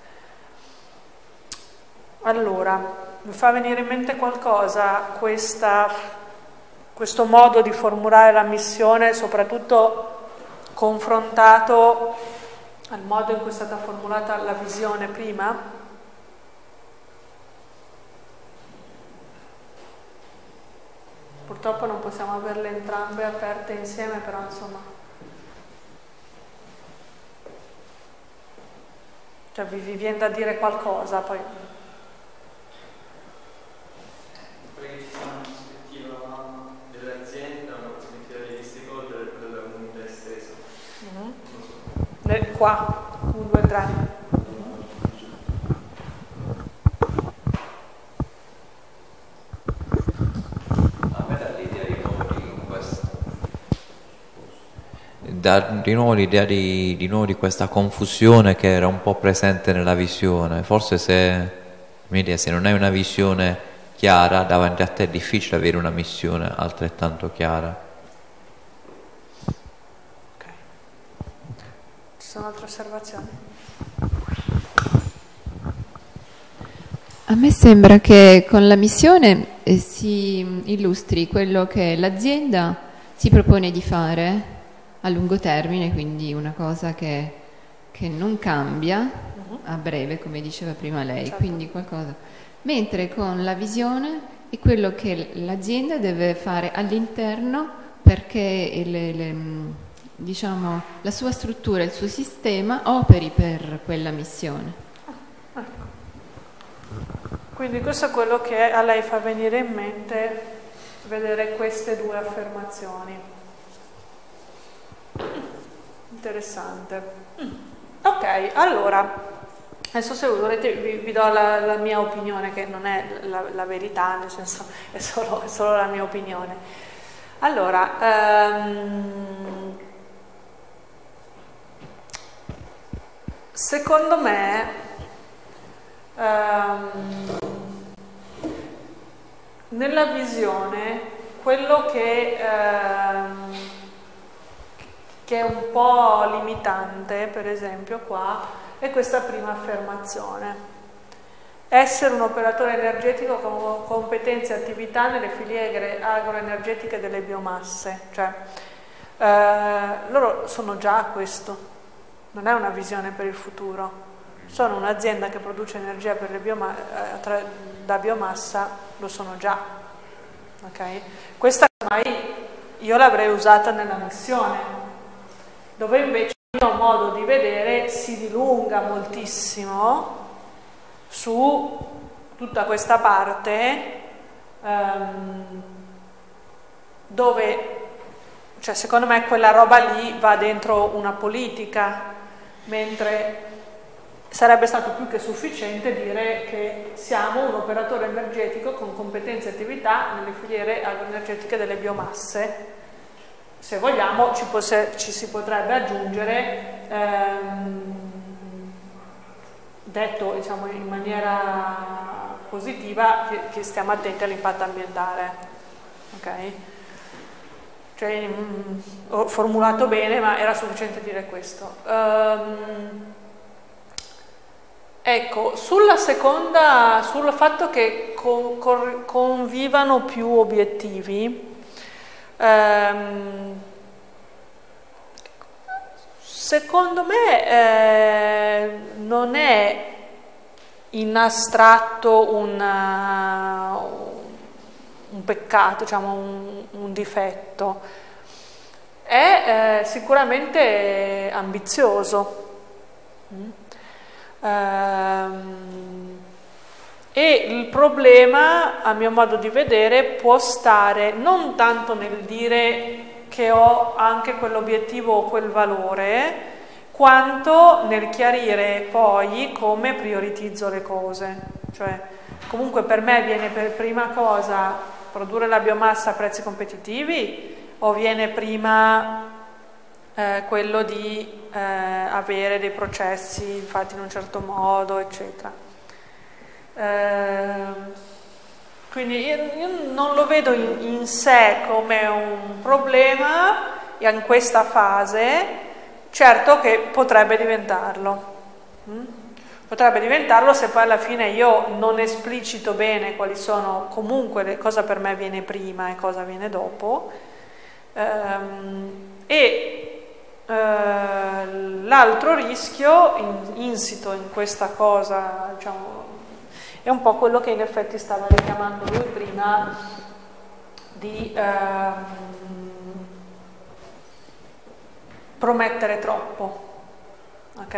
Allora, mi fa venire in mente qualcosa questa, questo modo di formulare la missione, soprattutto confrontato al modo in cui è stata formulata la visione prima? Purtroppo non possiamo averle entrambe aperte insieme, però insomma, cioè vi, vi viene da dire qualcosa poi. Perché ci sia una prospettiva dell'azienda, una prospettiva degli stakeholder e quella della comunità estesa. Mm-hmm. Non so. Nel, qua, un, due, tre. Da di nuovo l'idea di, di nuovo di questa confusione che era un po' presente nella visione. Forse se, se non hai una visione chiara davanti a te è difficile avere una missione altrettanto chiara. Ok. Ci sono altre osservazioni? A me sembra che con la missione eh, si illustri quello che l'azienda si propone di fare a lungo termine, quindi una cosa che, che non cambia uh-huh. a breve, come diceva prima lei, certo. Quindi qualcosa. Mentre con la visione è quello che l'azienda deve fare all'interno perché le, le, diciamo, la sua struttura, il suo sistema operi per quella missione. Ah, ecco. Quindi questo è quello che a lei fa venire in mente vedere queste due affermazioni. Interessante. Ok, allora adesso se volete vi, vi do la, la mia opinione, che non è la, la verità, nel senso è solo, è solo la mia opinione. Allora um, secondo me um, nella visione quello che um, che è un po' limitante, per esempio qua, è questa prima affermazione. Essere un operatore energetico con competenze e attività nelle filiere agroenergetiche delle biomasse. Cioè, eh, loro sono già questo, non è una visione per il futuro. Sono un'azienda che produce energia per le bioma eh, tra, da biomassa, lo sono già. Okay? Questa ormai io l'avrei usata nella missione, dove invece il mio modo di vedere si dilunga moltissimo su tutta questa parte um, dove, cioè secondo me quella roba lì va dentro una politica, mentre sarebbe stato più che sufficiente dire che siamo un operatore energetico con competenze e attività nelle filiere agroenergetiche delle biomasse. Se vogliamo ci, ci si potrebbe aggiungere, ehm, detto diciamo, in maniera positiva, che, che stiamo attenti all'impatto ambientale. Okay? Cioè, mh, ho formulato bene, ma era sufficiente dire questo. Um, ecco, sulla seconda, sul fatto che co co convivano più obiettivi, Um, secondo me eh, non è in astratto una, un peccato, diciamo un, un difetto, è eh, sicuramente ambizioso. Mm. Um, E il problema, a mio modo di vedere, può stare non tanto nel dire che ho anche quell'obiettivo o quel valore, quanto nel chiarire poi come prioritizzo le cose. Cioè, comunque per me viene per prima cosa produrre la biomassa a prezzi competitivi o viene prima eh, quello di eh, avere dei processi fatti in un certo modo, eccetera. Eh, quindi io, io non lo vedo in, in sé come un problema in questa fase, certo che potrebbe diventarlo. Mm? Potrebbe diventarlo se poi alla fine io non esplicito bene quali sono comunque le, cosa per me viene prima e cosa viene dopo. Ehm, e eh, l'altro rischio in, insito in questa cosa, diciamo, è un po' quello che in effetti stava richiamando lui prima di ehm, promettere troppo, ok?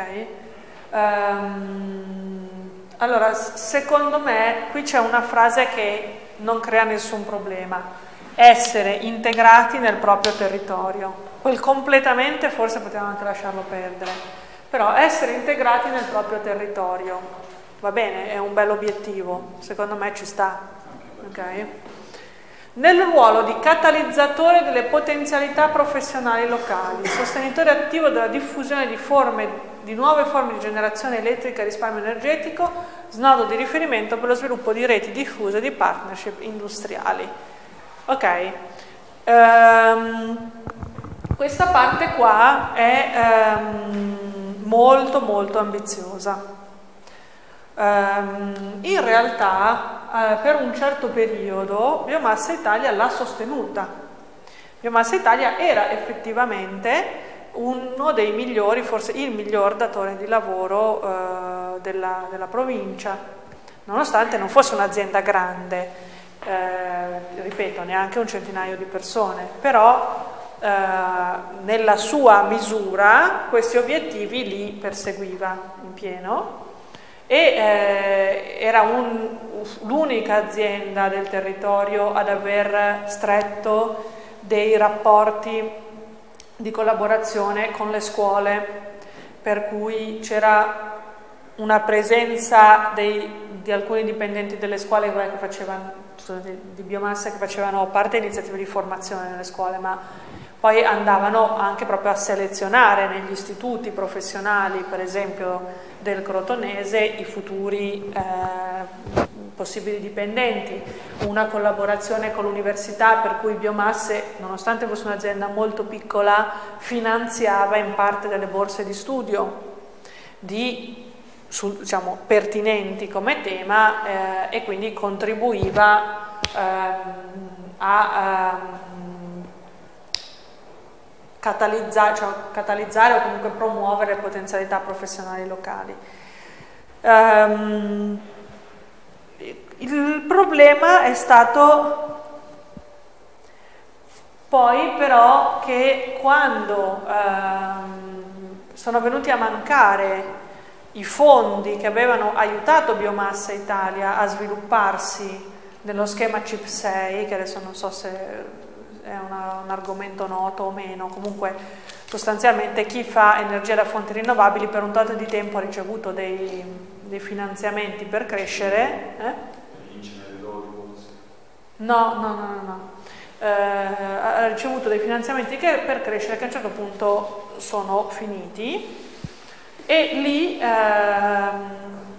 Um, allora, secondo me qui c'è una frase che non crea nessun problema: essere integrati nel proprio territorio. Quel completamente forse potevamo anche lasciarlo perdere, però essere integrati nel proprio territorio, va bene, è un bel obiettivo, secondo me ci sta, ok? Nel ruolo di catalizzatore delle potenzialità professionali locali, sostenitore attivo della diffusione di, forme, di nuove forme di generazione elettrica e risparmio energetico, snodo di riferimento per lo sviluppo di reti diffuse di partnership industriali. Ok, um, questa parte qua è um, molto molto ambiziosa. Um, in realtà uh, per un certo periodo Biomassa Italia l'ha sostenuta. Biomassa Italia era effettivamente uno dei migliori, forse il miglior datore di lavoro uh, della, della provincia, nonostante non fosse un'azienda grande, eh, ripeto, neanche un centinaio di persone, però eh, nella sua misura questi obiettivi li perseguiva in pieno. E eh, era l'unica azienda del territorio ad aver stretto dei rapporti di collaborazione con le scuole, per cui c'era una presenza dei, di alcuni dipendenti delle scuole che facevano, di, di biomassa, che facevano parte di iniziative di formazione nelle scuole, ma poi andavano anche proprio a selezionare negli istituti professionali, per esempio del Crotonese, i futuri eh, possibili dipendenti, una collaborazione con l'università per cui Biomasse, nonostante fosse un'azienda molto piccola, finanziava in parte delle borse di studio di, su, diciamo, pertinenti come tema eh, e quindi contribuiva eh, a, a catalizzare, cioè, catalizzare o comunque promuovere le potenzialità professionali locali. Um, il problema è stato poi però che quando um, sono venuti a mancare i fondi che avevano aiutato Biomassa Italia a svilupparsi nello schema C I P sei, che adesso non so se è una, un argomento noto o meno, comunque sostanzialmente chi fa energia da fonti rinnovabili per un tot di tempo ha ricevuto dei, dei finanziamenti per crescere. Eh? No, no, no, no, no. Eh, ha ricevuto dei finanziamenti che, per crescere che a un certo punto sono finiti e lì ehm,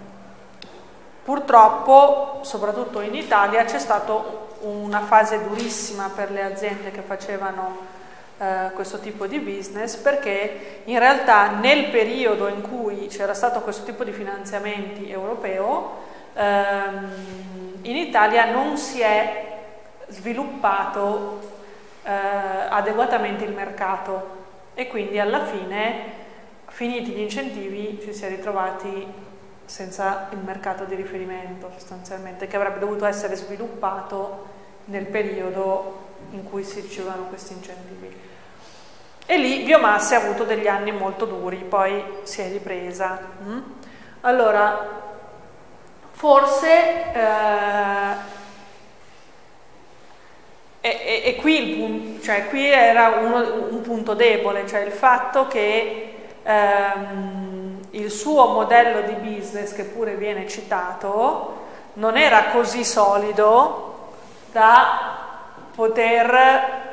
purtroppo, soprattutto in Italia, c'è stato una fase durissima per le aziende che facevano eh, questo tipo di business, perché in realtà nel periodo in cui c'era stato questo tipo di finanziamenti europeo ehm, in Italia non si è sviluppato eh, adeguatamente il mercato e quindi alla fine, finiti gli incentivi, ci si è ritrovati senza il mercato di riferimento sostanzialmente, che avrebbe dovuto essere sviluppato nel periodo in cui si ricevevano questi incentivi. E lì Biomasse ha avuto degli anni molto duri, poi si è ripresa. Mm? Allora, forse, eh, e, e, e qui, il punto, cioè, qui era uno, un punto debole, cioè il fatto che ehm, il suo modello di business, che pure viene citato, non era così solido da poter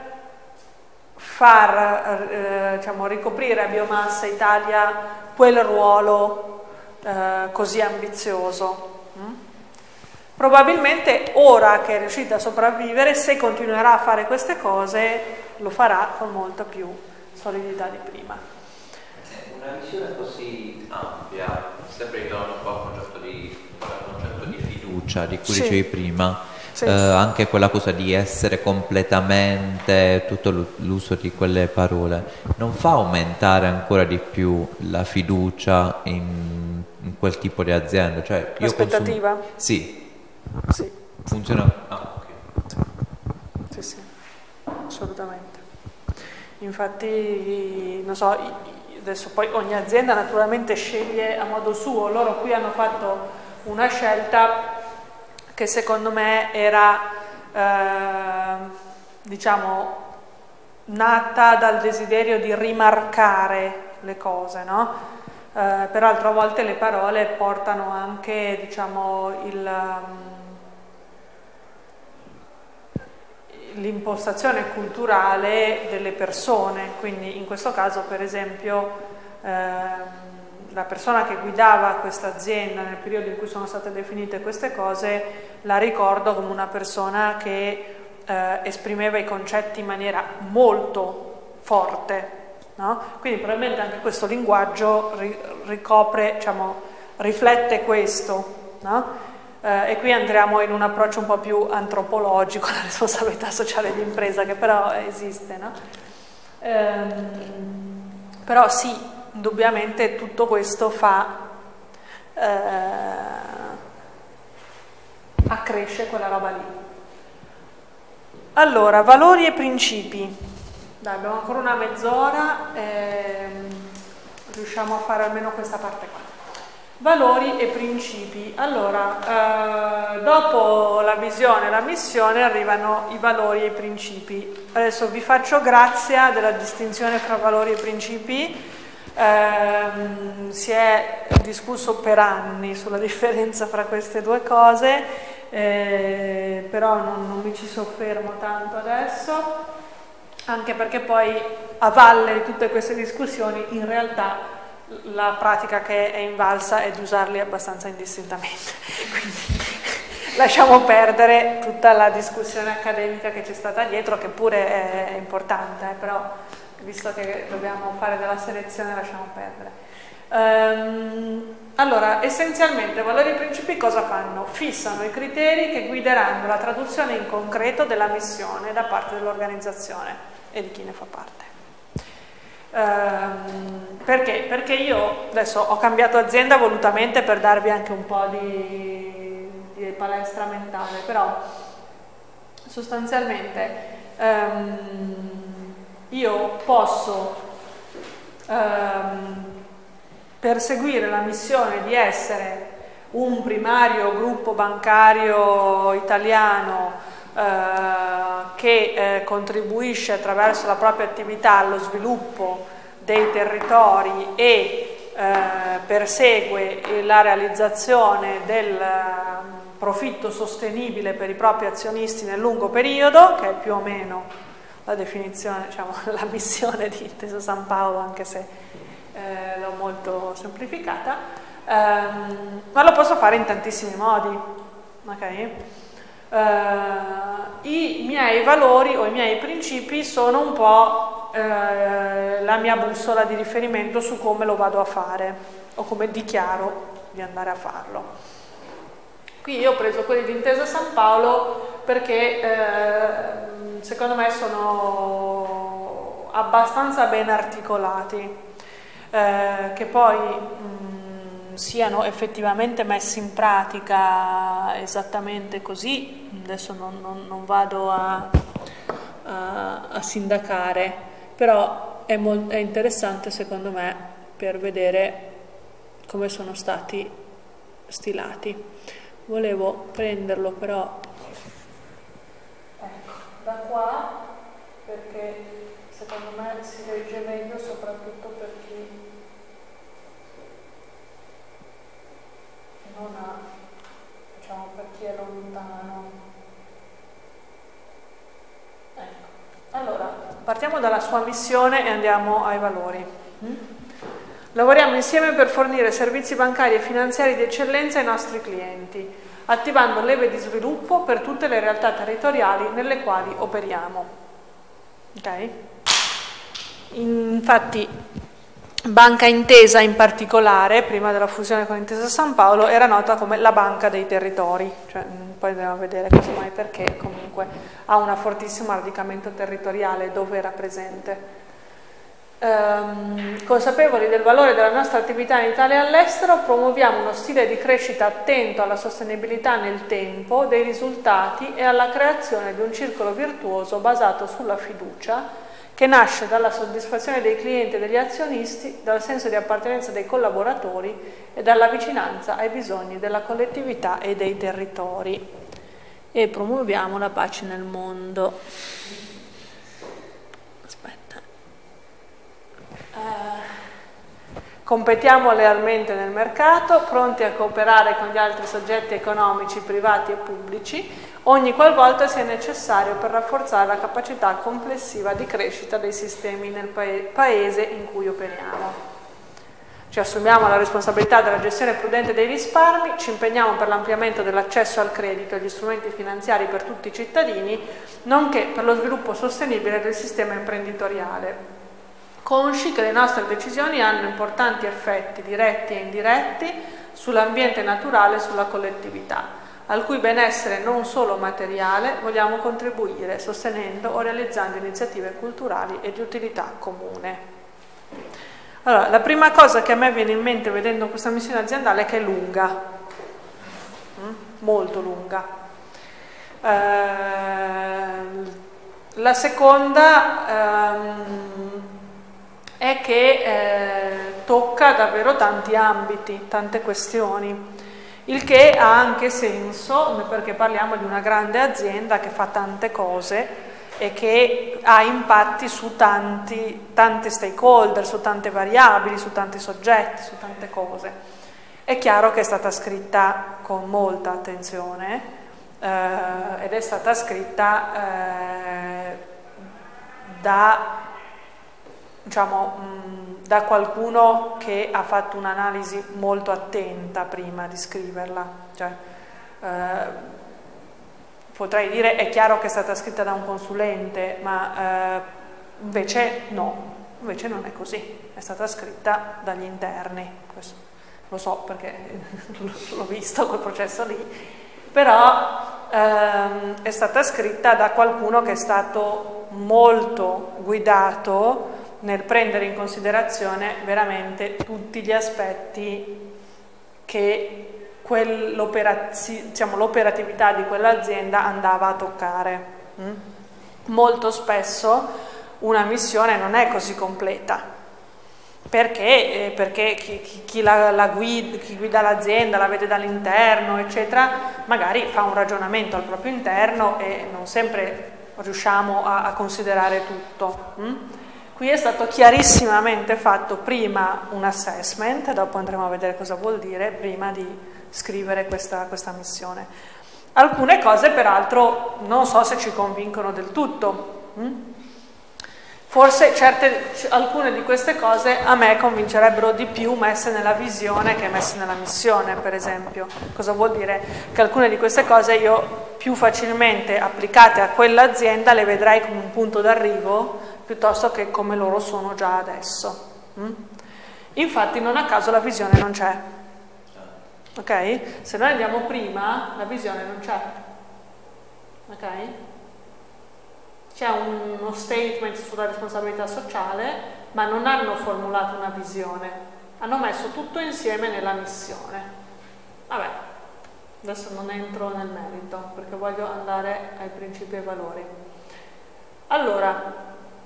far eh, diciamo, ricoprire a Biomassa Italia quel ruolo eh, così ambizioso. Mm? Probabilmente ora che è riuscita a sopravvivere, se continuerà a fare queste cose, lo farà con molta più solidità di prima. Una visione così ampia, sempre ritorno un po' al concetto di, al concetto di fiducia di cui Sì. dicevi prima. Sì. Eh, anche quella cosa di essere completamente, tutto l'uso di quelle parole, non fa aumentare ancora di più la fiducia in, in quel tipo di azienda? Cioè, io L'aspettativa? consum- sì. Sì. Funziona? Ah, ok. Sì, sì, assolutamente. Infatti, non so, adesso poi ogni azienda naturalmente sceglie a modo suo. Loro qui hanno fatto una scelta che secondo me era, eh, diciamo, nata dal desiderio di rimarcare le cose, no? Eh, peraltro a volte le parole portano anche, diciamo, il... l'impostazione culturale delle persone, quindi in questo caso per esempio ehm, la persona che guidava questa azienda nel periodo in cui sono state definite queste cose la ricordo come una persona che eh, esprimeva i concetti in maniera molto forte, no? Quindi probabilmente anche questo linguaggio ri- ricopre, diciamo, riflette questo, no? Eh, e qui andremo in un approccio un po' più antropologico alla responsabilità sociale di impresa, che però esiste, no? Ehm, però sì, indubbiamente tutto questo fa eh, accresce quella roba lì. Allora, valori e principi. Dai, abbiamo ancora una mezz'ora, ehm, riusciamo a fare almeno questa parte qua. Valori e principi. Allora, eh, dopo la visione e la missione arrivano i valori e i principi. Adesso vi faccio grazia della distinzione fra valori e principi. Eh, si è discusso per anni sulla differenza fra queste due cose, eh, però non, non mi ci soffermo tanto adesso, anche perché poi a valle di tutte queste discussioni in realtà la pratica che è invalsa è di usarli abbastanza indistintamente, quindi lasciamo perdere tutta la discussione accademica che c'è stata dietro, che pure è, è importante, eh, però visto che dobbiamo fare della selezione lasciamo perdere. Um, allora, essenzialmente valori e principi cosa fanno? Fissano i criteri che guideranno la traduzione in concreto della missione da parte dell'organizzazione e di chi ne fa parte. Um, perché? Perché io adesso ho cambiato azienda volutamente per darvi anche un po' di, di palestra mentale, però sostanzialmente um, io posso um, perseguire la missione di essere un primario gruppo bancario italiano Uh, che eh, contribuisce attraverso la propria attività allo sviluppo dei territori e eh, persegue la realizzazione del uh, profitto sostenibile per i propri azionisti nel lungo periodo, che è più o meno la definizione, diciamo, la missione di Intesa San Paolo, anche se eh, l'ho molto semplificata, um, ma lo posso fare in tantissimi modi, ok? Uh, i miei valori o i miei principi sono un po' uh, la mia bussola di riferimento su come lo vado a fare o come dichiaro di andare a farlo. Qui io ho preso quelli di Intesa San Paolo perché uh, secondo me sono abbastanza ben articolati, uh, che poi mh, siano effettivamente messi in pratica esattamente così, adesso non, non, non vado a, a, a sindacare, però è, molt, è interessante secondo me per vedere come sono stati stilati. Volevo prenderlo però ecco, da qua, perché secondo me si legge meglio soprattutto per chi non ha, diciamo, per chi è lontano. partiamo dalla sua missione e andiamo ai valori. Lavoriamo insieme per fornire servizi bancari e finanziari di eccellenza ai nostri clienti, attivando leve di sviluppo per tutte le realtà territoriali nelle quali operiamo. Okay? Infatti, Banca Intesa in particolare, prima della fusione con Intesa San Paolo, era nota come la banca dei territori, cioè, poi andiamo a vedere casomai perché comunque ha un fortissimo radicamento territoriale dove era presente. Ehm, consapevoli del valore della nostra attività in Italia e all'estero, promuoviamo uno stile di crescita attento alla sostenibilità nel tempo dei risultati e alla creazione di un circolo virtuoso basato sulla fiducia, che nasce dalla soddisfazione dei clienti e degli azionisti, dal senso di appartenenza dei collaboratori e dalla vicinanza ai bisogni della collettività e dei territori. E promuoviamo la pace nel mondo. Aspetta. Uh, competiamo lealmente nel mercato, pronti a cooperare con gli altri soggetti economici, privati e pubblici, ogni qualvolta sia necessario per rafforzare la capacità complessiva di crescita dei sistemi nel paese in cui operiamo. Ci assumiamo la responsabilità della gestione prudente dei risparmi, ci impegniamo per l'ampliamento dell'accesso al credito e agli strumenti finanziari per tutti i cittadini, nonché per lo sviluppo sostenibile del sistema imprenditoriale, consci che le nostre decisioni hanno importanti effetti diretti e indiretti sull'ambiente naturale e sulla collettività, al cui benessere non solo materiale vogliamo contribuire, sostenendo o realizzando iniziative culturali e di utilità comune. Allora, la prima cosa che a me viene in mente vedendo questa missione aziendale è che è lunga, molto lunga. Eh, la seconda ehm, è che eh, tocca davvero tanti ambiti, tante questioni. Il che ha anche senso perché parliamo di una grande azienda che fa tante cose e che ha impatti su tanti, tanti stakeholder, su tante variabili, su tanti soggetti, su tante cose. È chiaro che è stata scritta con molta attenzione eh, ed è stata scritta eh, da, diciamo, mh, da qualcuno che ha fatto un'analisi molto attenta prima di scriverla. Cioè, eh, potrei dire è chiaro che è stata scritta da un consulente, ma eh, invece no, invece non è così, è stata scritta dagli interni. Questo lo so perché l'ho visto quel processo lì, però ehm, è stata scritta da qualcuno che è stato molto guidato nel prendere in considerazione veramente tutti gli aspetti che diciamo, l'operatività di quell'azienda andava a toccare. Mm? Molto spesso una missione non è così completa, perché, eh, perché chi, chi, chi, la, la guida, chi guida l'azienda la vede dall'interno, eccetera, magari fa un ragionamento al proprio interno e non sempre riusciamo a, a considerare tutto. Mm? Qui è stato chiarissimamente fatto prima un assessment, dopo andremo a vedere cosa vuol dire, prima di scrivere questa, questa missione. Alcune cose peraltro non so se ci convincono del tutto. Forse certe, alcune di queste cose a me convincerebbero di più messe nella visione che messe nella missione, per esempio. Cosa vuol dire? Che alcune di queste cose io più facilmente applicate a quell'azienda le vedrei come un punto d'arrivo piuttosto che come loro sono già adesso. Mm? Infatti non a caso la visione non c'è. Ok? Se noi andiamo prima, la visione non c'è. Ok? C'è un, uno statement sulla responsabilità sociale, ma non hanno formulato una visione. Hanno messo tutto insieme nella missione. Vabbè, adesso non entro nel merito, perché voglio andare ai principi e valori. Allora,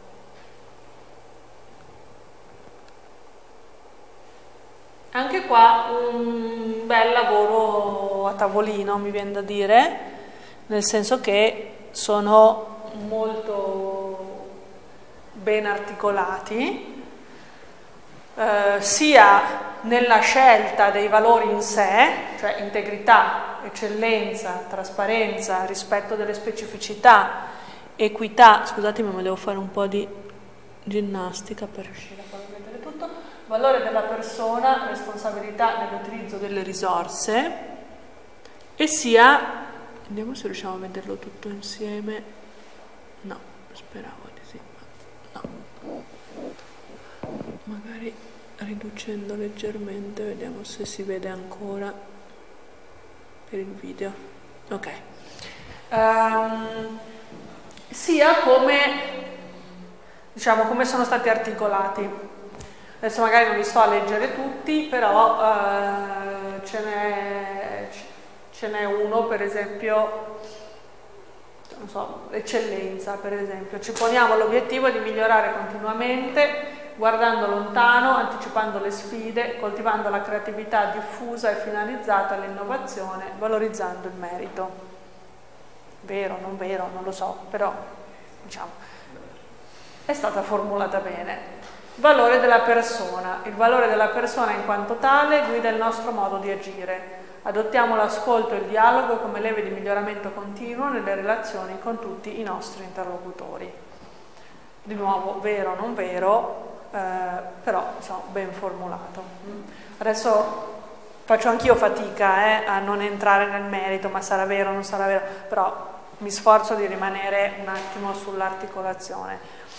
anche qua un bel lavoro a tavolino, mi viene da dire, nel senso che sono molto ben articolati, eh, sia nella scelta dei valori in sé, cioè integrità, eccellenza, trasparenza, rispetto delle specificità equità, scusatemi ma devo fare un po' di ginnastica per riuscire a far vedere tutto, valore della persona, responsabilità nell'utilizzo delle risorse, e sia, vediamo se riusciamo a vederlo tutto insieme, no, speravo di sì, ma no, magari riducendo leggermente, vediamo se si vede ancora per il video, ok, um, sia come, diciamo, come sono stati articolati. Adesso magari non li sto a leggere tutti, però uh, ce n'è ce n'è uno, per esempio, non so, eccellenza, per esempio. Ci poniamo l'obiettivo di migliorare continuamente, guardando lontano, anticipando le sfide, coltivando la creatività diffusa e finalizzata all'innovazione, valorizzando il merito. Vero, non vero, non lo so, però diciamo è stata formulata bene. Valore della persona. Il valore della persona in quanto tale guida il nostro modo di agire. Adottiamo l'ascolto e il dialogo come leve di miglioramento continuo nelle relazioni con tutti i nostri interlocutori. Di nuovo, vero, non vero, Eh, però diciamo, ben formulato. Adesso faccio anch'io fatica eh, a non entrare nel merito, ma sarà vero o non sarà vero, però mi sforzo di rimanere un attimo sull'articolazione.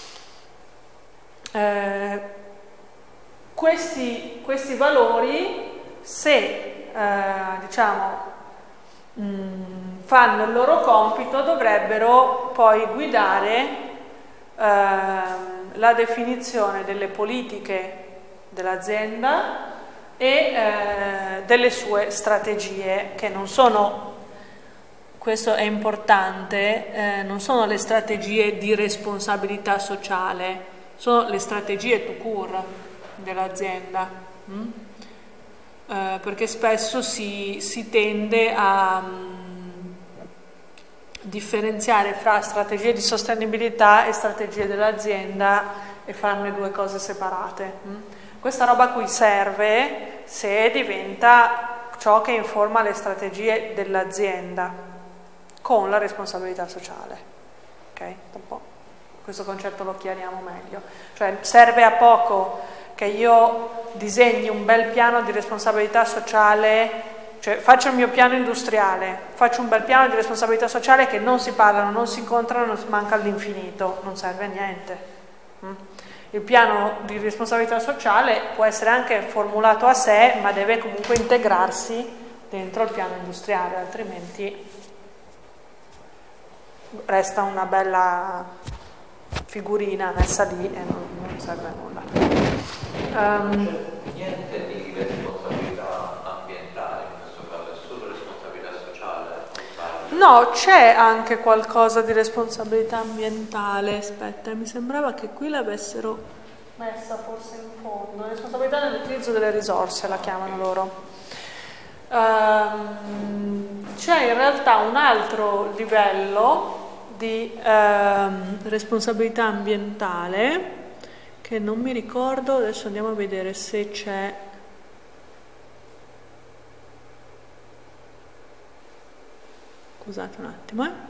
Eh, questi, questi valori, se eh, diciamo mh, fanno il loro compito, dovrebbero poi guidare eh, la definizione delle politiche dell'azienda e eh, delle sue strategie, che non sono, questo è importante, eh, non sono le strategie di responsabilità sociale, sono le strategie tout court dell'azienda, mm? eh, perché spesso si, si tende a mh, differenziare fra strategie di sostenibilità e strategie dell'azienda e farne due cose separate. Questa roba qui serve se diventa ciò che informa le strategie dell'azienda con la responsabilità sociale. Okay? Dopo questo concetto lo chiariamo meglio. Cioè serve a poco che io disegni un bel piano di responsabilità sociale. Cioè faccio il mio piano industriale, faccio un bel piano di responsabilità sociale che non si parlano, non si incontrano, non si manca all'infinito, non serve a niente. Il piano di responsabilità sociale può essere anche formulato a sé, ma deve comunque integrarsi dentro il piano industriale, altrimenti resta una bella figurina messa lì e non, non serve a nulla. Um, Niente di responsabilità ambientale. No, c'è anche qualcosa di responsabilità ambientale, aspetta, mi sembrava che qui l'avessero messa forse in fondo, responsabilità nell'utilizzo delle risorse la chiamano loro. Um, c'è in realtà un altro livello di um, responsabilità ambientale che non mi ricordo, adesso andiamo a vedere se c'è. Scusate un attimo, eh.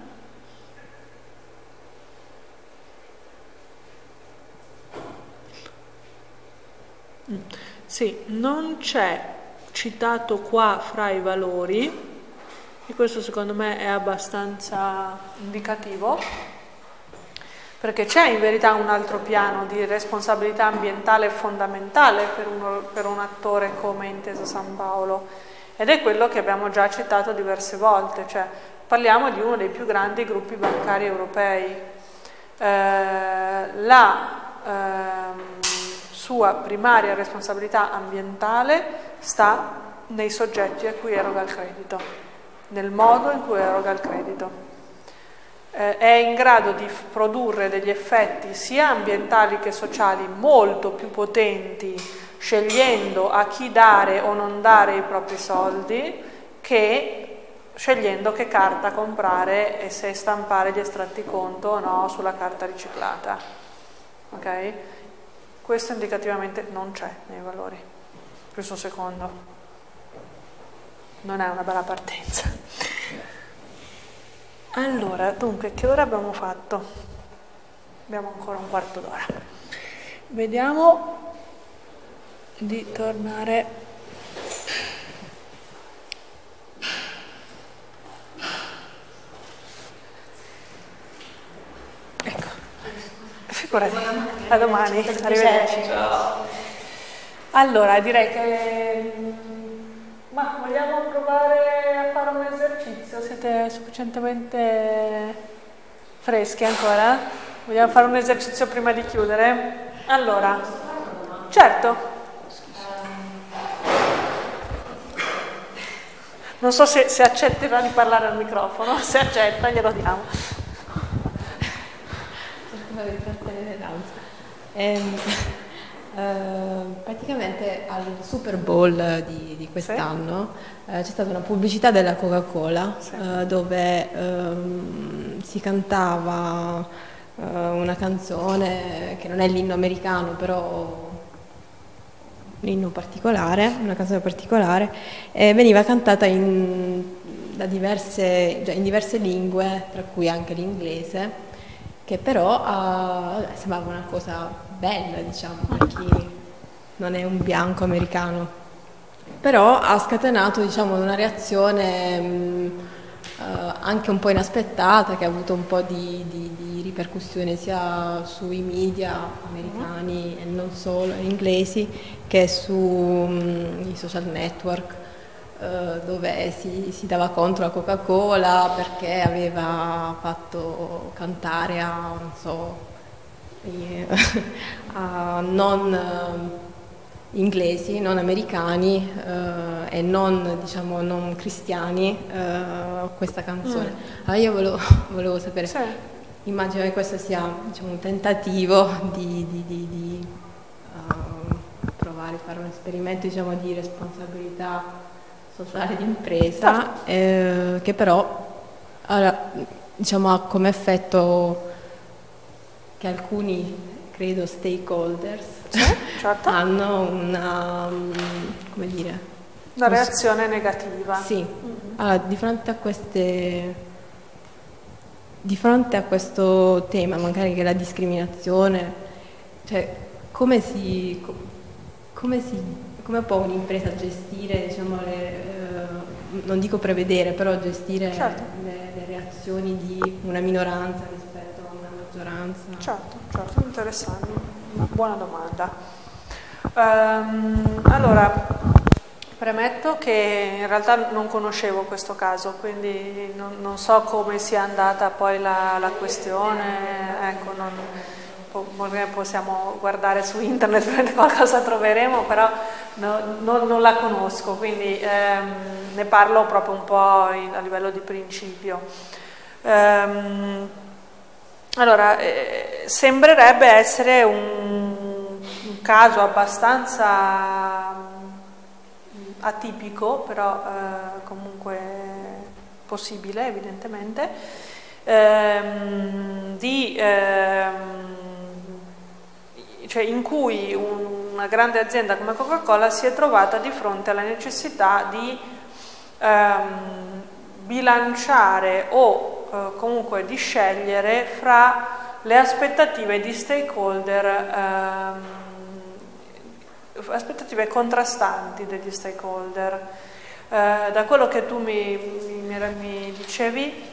Mm. Sì, non c'è citato qua fra i valori, e questo secondo me è abbastanza indicativo, perché c'è in verità un altro piano di responsabilità ambientale fondamentale per, uno, per un attore come Intesa San Paolo, ed è quello che abbiamo già citato diverse volte, cioè parliamo di uno dei più grandi gruppi bancari europei. Eh, la eh, sua primaria responsabilità ambientale sta nei soggetti a cui eroga il credito, nel modo in cui eroga il credito. Eh, è in grado di produrre degli effetti sia ambientali che sociali molto più potenti, scegliendo a chi dare o non dare i propri soldi, che scegliendo che carta comprare e se stampare gli estratti conto o no sulla carta riciclata. Ok? Questo indicativamente non c'è nei valori. Questo secondo non è una bella partenza. Allora, dunque, che ora abbiamo fatto? Abbiamo ancora un quarto d'ora. Vediamo di tornare. Ecco, figurati, a domani, arrivederci. Allora, direi che... Ma vogliamo provare a fare un esercizio? Siete sufficientemente freschi ancora? Vogliamo fare un esercizio prima di chiudere? Allora, certo. Non so se, se accetterà di parlare al microfono, se accetta glielo diamo. Ehm, eh, praticamente al Super Bowl di, di quest'anno sì. eh, c'è stata una pubblicità della Coca-Cola sì. eh, dove ehm, si cantava eh, una canzone che non è l'inno americano, però un inno particolare, una canzone particolare, e veniva cantata in, da diverse, cioè in diverse lingue, tra cui anche l'inglese, che però uh, sembrava una cosa bella, diciamo, per chi non è un bianco americano. Però ha scatenato, diciamo, una reazione mh, uh, anche un po' inaspettata, che ha avuto un po' di, di, di ripercussione sia sui media americani e non solo, inglesi, che sui social network, dove si, si dava contro la Coca-Cola perché aveva fatto cantare a, non so, a non inglesi, non americani eh, e non, diciamo, non cristiani eh, questa canzone. Mm. Allora io volevo, volevo sapere, sì. Immagino che questo sia, diciamo, un tentativo di, di, di, di uh, provare a fare un esperimento, diciamo, di responsabilità sociale d'impresa, eh, che però allora, diciamo, ha come effetto che alcuni, credo, stakeholders sì, certo. hanno una, come dire, una reazione negativa. Sì, mm-hmm. Allora, di fronte a queste, di fronte a questo tema, magari che è la discriminazione, cioè come si, come si come può un'impresa gestire, diciamo, le, eh, non dico prevedere, però gestire certo. le, le reazioni di una minoranza rispetto a una maggioranza? Certo, certo, interessante, buona domanda. Um, allora, premetto che in realtà non conoscevo questo caso, quindi non, non so come sia andata poi la, la questione, ecco, non... possiamo guardare su internet, qualcosa troveremo, però no, no, non la conosco, quindi ehm, ne parlo proprio un po' in, a livello di principio. Ehm, allora, eh, sembrerebbe essere un, un caso abbastanza atipico, però eh, comunque possibile, evidentemente, ehm, di... Ehm, cioè in cui una grande azienda come Coca-Cola si è trovata di fronte alla necessità di ehm, bilanciare o eh, comunque di scegliere fra le aspettative di stakeholder, ehm, aspettative contrastanti degli stakeholder. Eh, da quello che tu mi, mi, mi dicevi,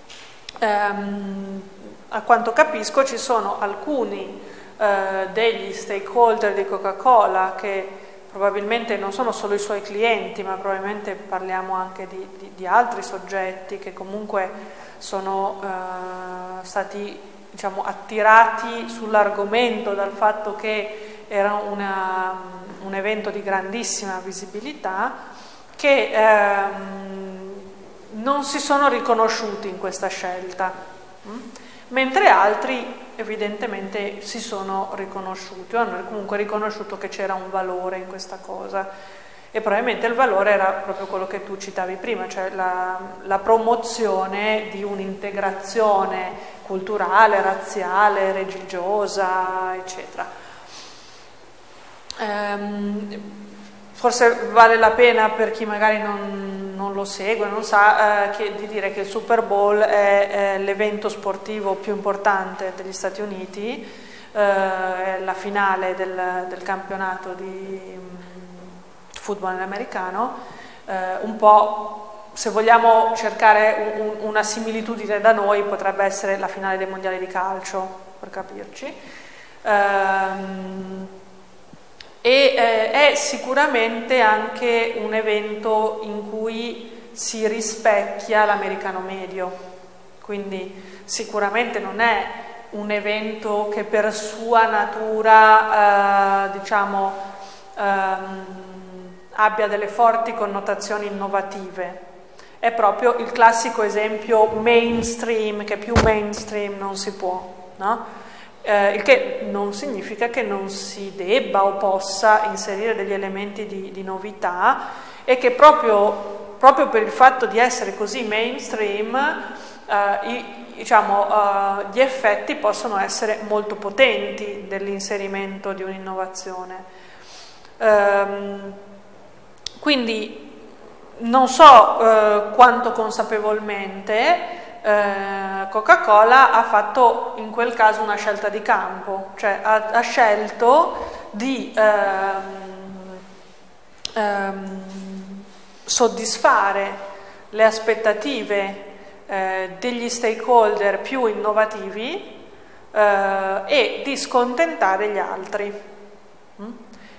ehm, a quanto capisco ci sono alcuni degli stakeholder di Coca-Cola che probabilmente non sono solo i suoi clienti, ma probabilmente parliamo anche di, di, di altri soggetti che comunque sono eh, stati, diciamo, attirati sull'argomento dal fatto che era una, un evento di grandissima visibilità, che ehm, non si sono riconosciuti in questa scelta, mm? mentre altri evidentemente si sono riconosciuti, o hanno comunque riconosciuto che c'era un valore in questa cosa, e probabilmente il valore era proprio quello che tu citavi prima, cioè la, la promozione di un'integrazione culturale, razziale, religiosa, eccetera. Ehm, forse vale la pena per chi magari non, non lo segue, non sa, eh, che, di dire che il Super Bowl è, è l'evento sportivo più importante degli Stati Uniti, eh, è la finale del, del campionato di football americano, eh, un po', se vogliamo cercare un, una similitudine da noi, potrebbe essere la finale dei mondiali di calcio, per capirci. Ehm, e eh, è sicuramente anche un evento in cui si rispecchia l'americano medio, quindi sicuramente non è un evento che per sua natura eh, diciamo ehm, abbia delle forti connotazioni innovative, è proprio il classico esempio mainstream, che più mainstream non si può, no? Eh, il che non significa che non si debba o possa inserire degli elementi di, di novità, e che proprio, proprio per il fatto di essere così mainstream eh, i, diciamo, eh, gli effetti possono essere molto potenti dell'inserimento di un'innovazione. Ehm, quindi non so eh, quanto consapevolmente Eh, Coca-Cola ha fatto in quel caso una scelta di campo, cioè ha, ha scelto di ehm, ehm, soddisfare le aspettative eh, degli stakeholder più innovativi eh, e di scontentare gli altri. Mm?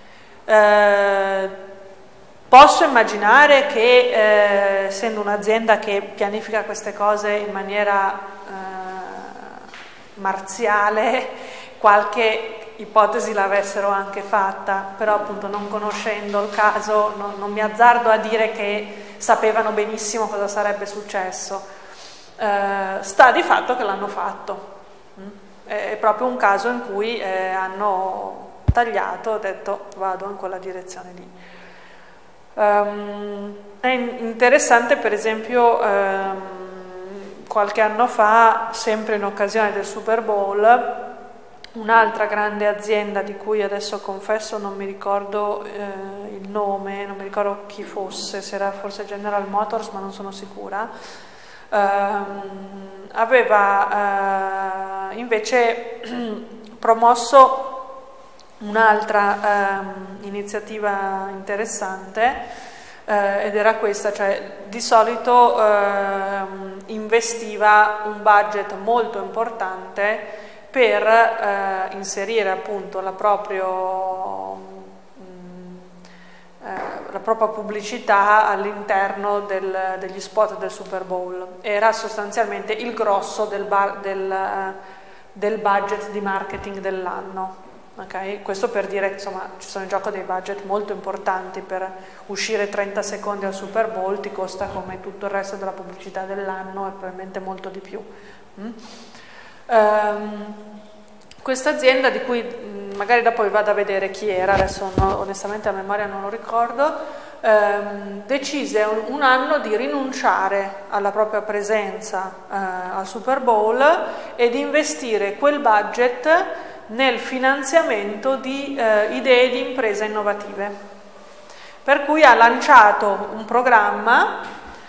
Eh, Posso immaginare che, eh, essendo un'azienda che pianifica queste cose in maniera eh, marziale, qualche ipotesi l'avessero anche fatta, però appunto non conoscendo il caso non, non mi azzardo a dire che sapevano benissimo cosa sarebbe successo. Eh, sta di fatto che l'hanno fatto. Mm? È proprio un caso in cui eh, hanno tagliato, detto vado in quella direzione lì. Um, è interessante, per esempio, um, qualche anno fa, sempre in occasione del Super Bowl, un'altra grande azienda di cui adesso confesso non mi ricordo eh, il nome, non mi ricordo chi fosse, se era forse General Motors, ma non sono sicura, um, aveva uh, invece promosso un'altra ehm, iniziativa interessante eh, ed era questa, cioè di solito ehm, investiva un budget molto importante per eh, inserire appunto la, proprio, mh, eh, la propria pubblicità all'interno del, degli spot del Super Bowl. Era sostanzialmente il grosso del, del, del budget di marketing dell'anno. Okay? Questo per dire che insomma ci sono in gioco dei budget molto importanti. Per uscire trenta secondi al Super Bowl ti costa come tutto il resto della pubblicità dell'anno e probabilmente molto di più. Mm? Um, questa azienda, di cui mh, magari dopo vi vado a vedere chi era, adesso no, onestamente a memoria non lo ricordo, um, decise un, un anno di rinunciare alla propria presenza uh, al Super Bowl e di investire quel budget nel finanziamento di eh, idee di imprese innovative, per cui ha lanciato un programma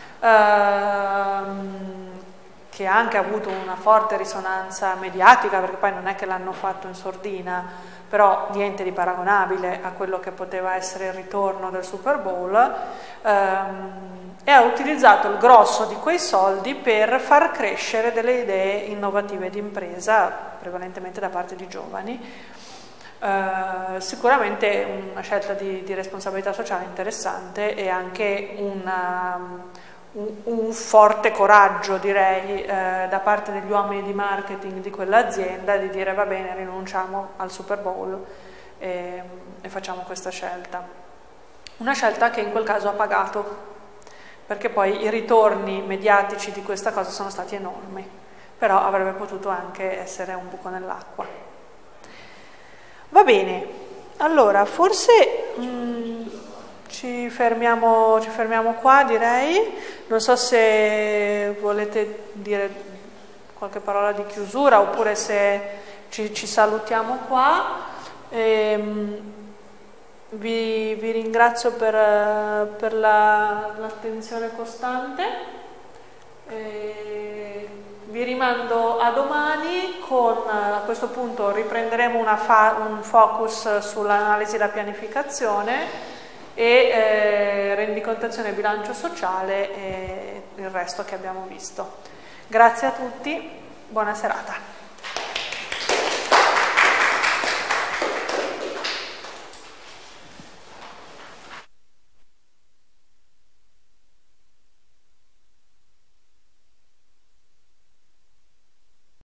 ehm, che ha anche avuto una forte risonanza mediatica, perché poi non è che l'hanno fatto in sordina, però niente di paragonabile a quello che poteva essere il ritorno del Super Bowl, ehm, e ha utilizzato il grosso di quei soldi per far crescere delle idee innovative di impresa, prevalentemente da parte di giovani. Eh, sicuramente una scelta di, di responsabilità sociale interessante e anche una, un, un forte coraggio, direi, eh, da parte degli uomini di marketing di quell'azienda di dire va bene, rinunciamo al Super Bowl e, e facciamo questa scelta. Una scelta che in quel caso ha pagato, perché poi i ritorni mediatici di questa cosa sono stati enormi, però avrebbe potuto anche essere un buco nell'acqua. Va bene, allora forse mh, ci, fermiamo, ci fermiamo qua, direi. Non so se volete dire qualche parola di chiusura oppure se ci, ci salutiamo qua. Ehm, vi, vi ringrazio per, per la, l'attenzione costante. E vi rimando a domani con, a questo punto riprenderemo una fa, un focus sull'analisi della pianificazione e eh, rendicontazione e bilancio sociale e il resto che abbiamo visto. Grazie a tutti, buona serata.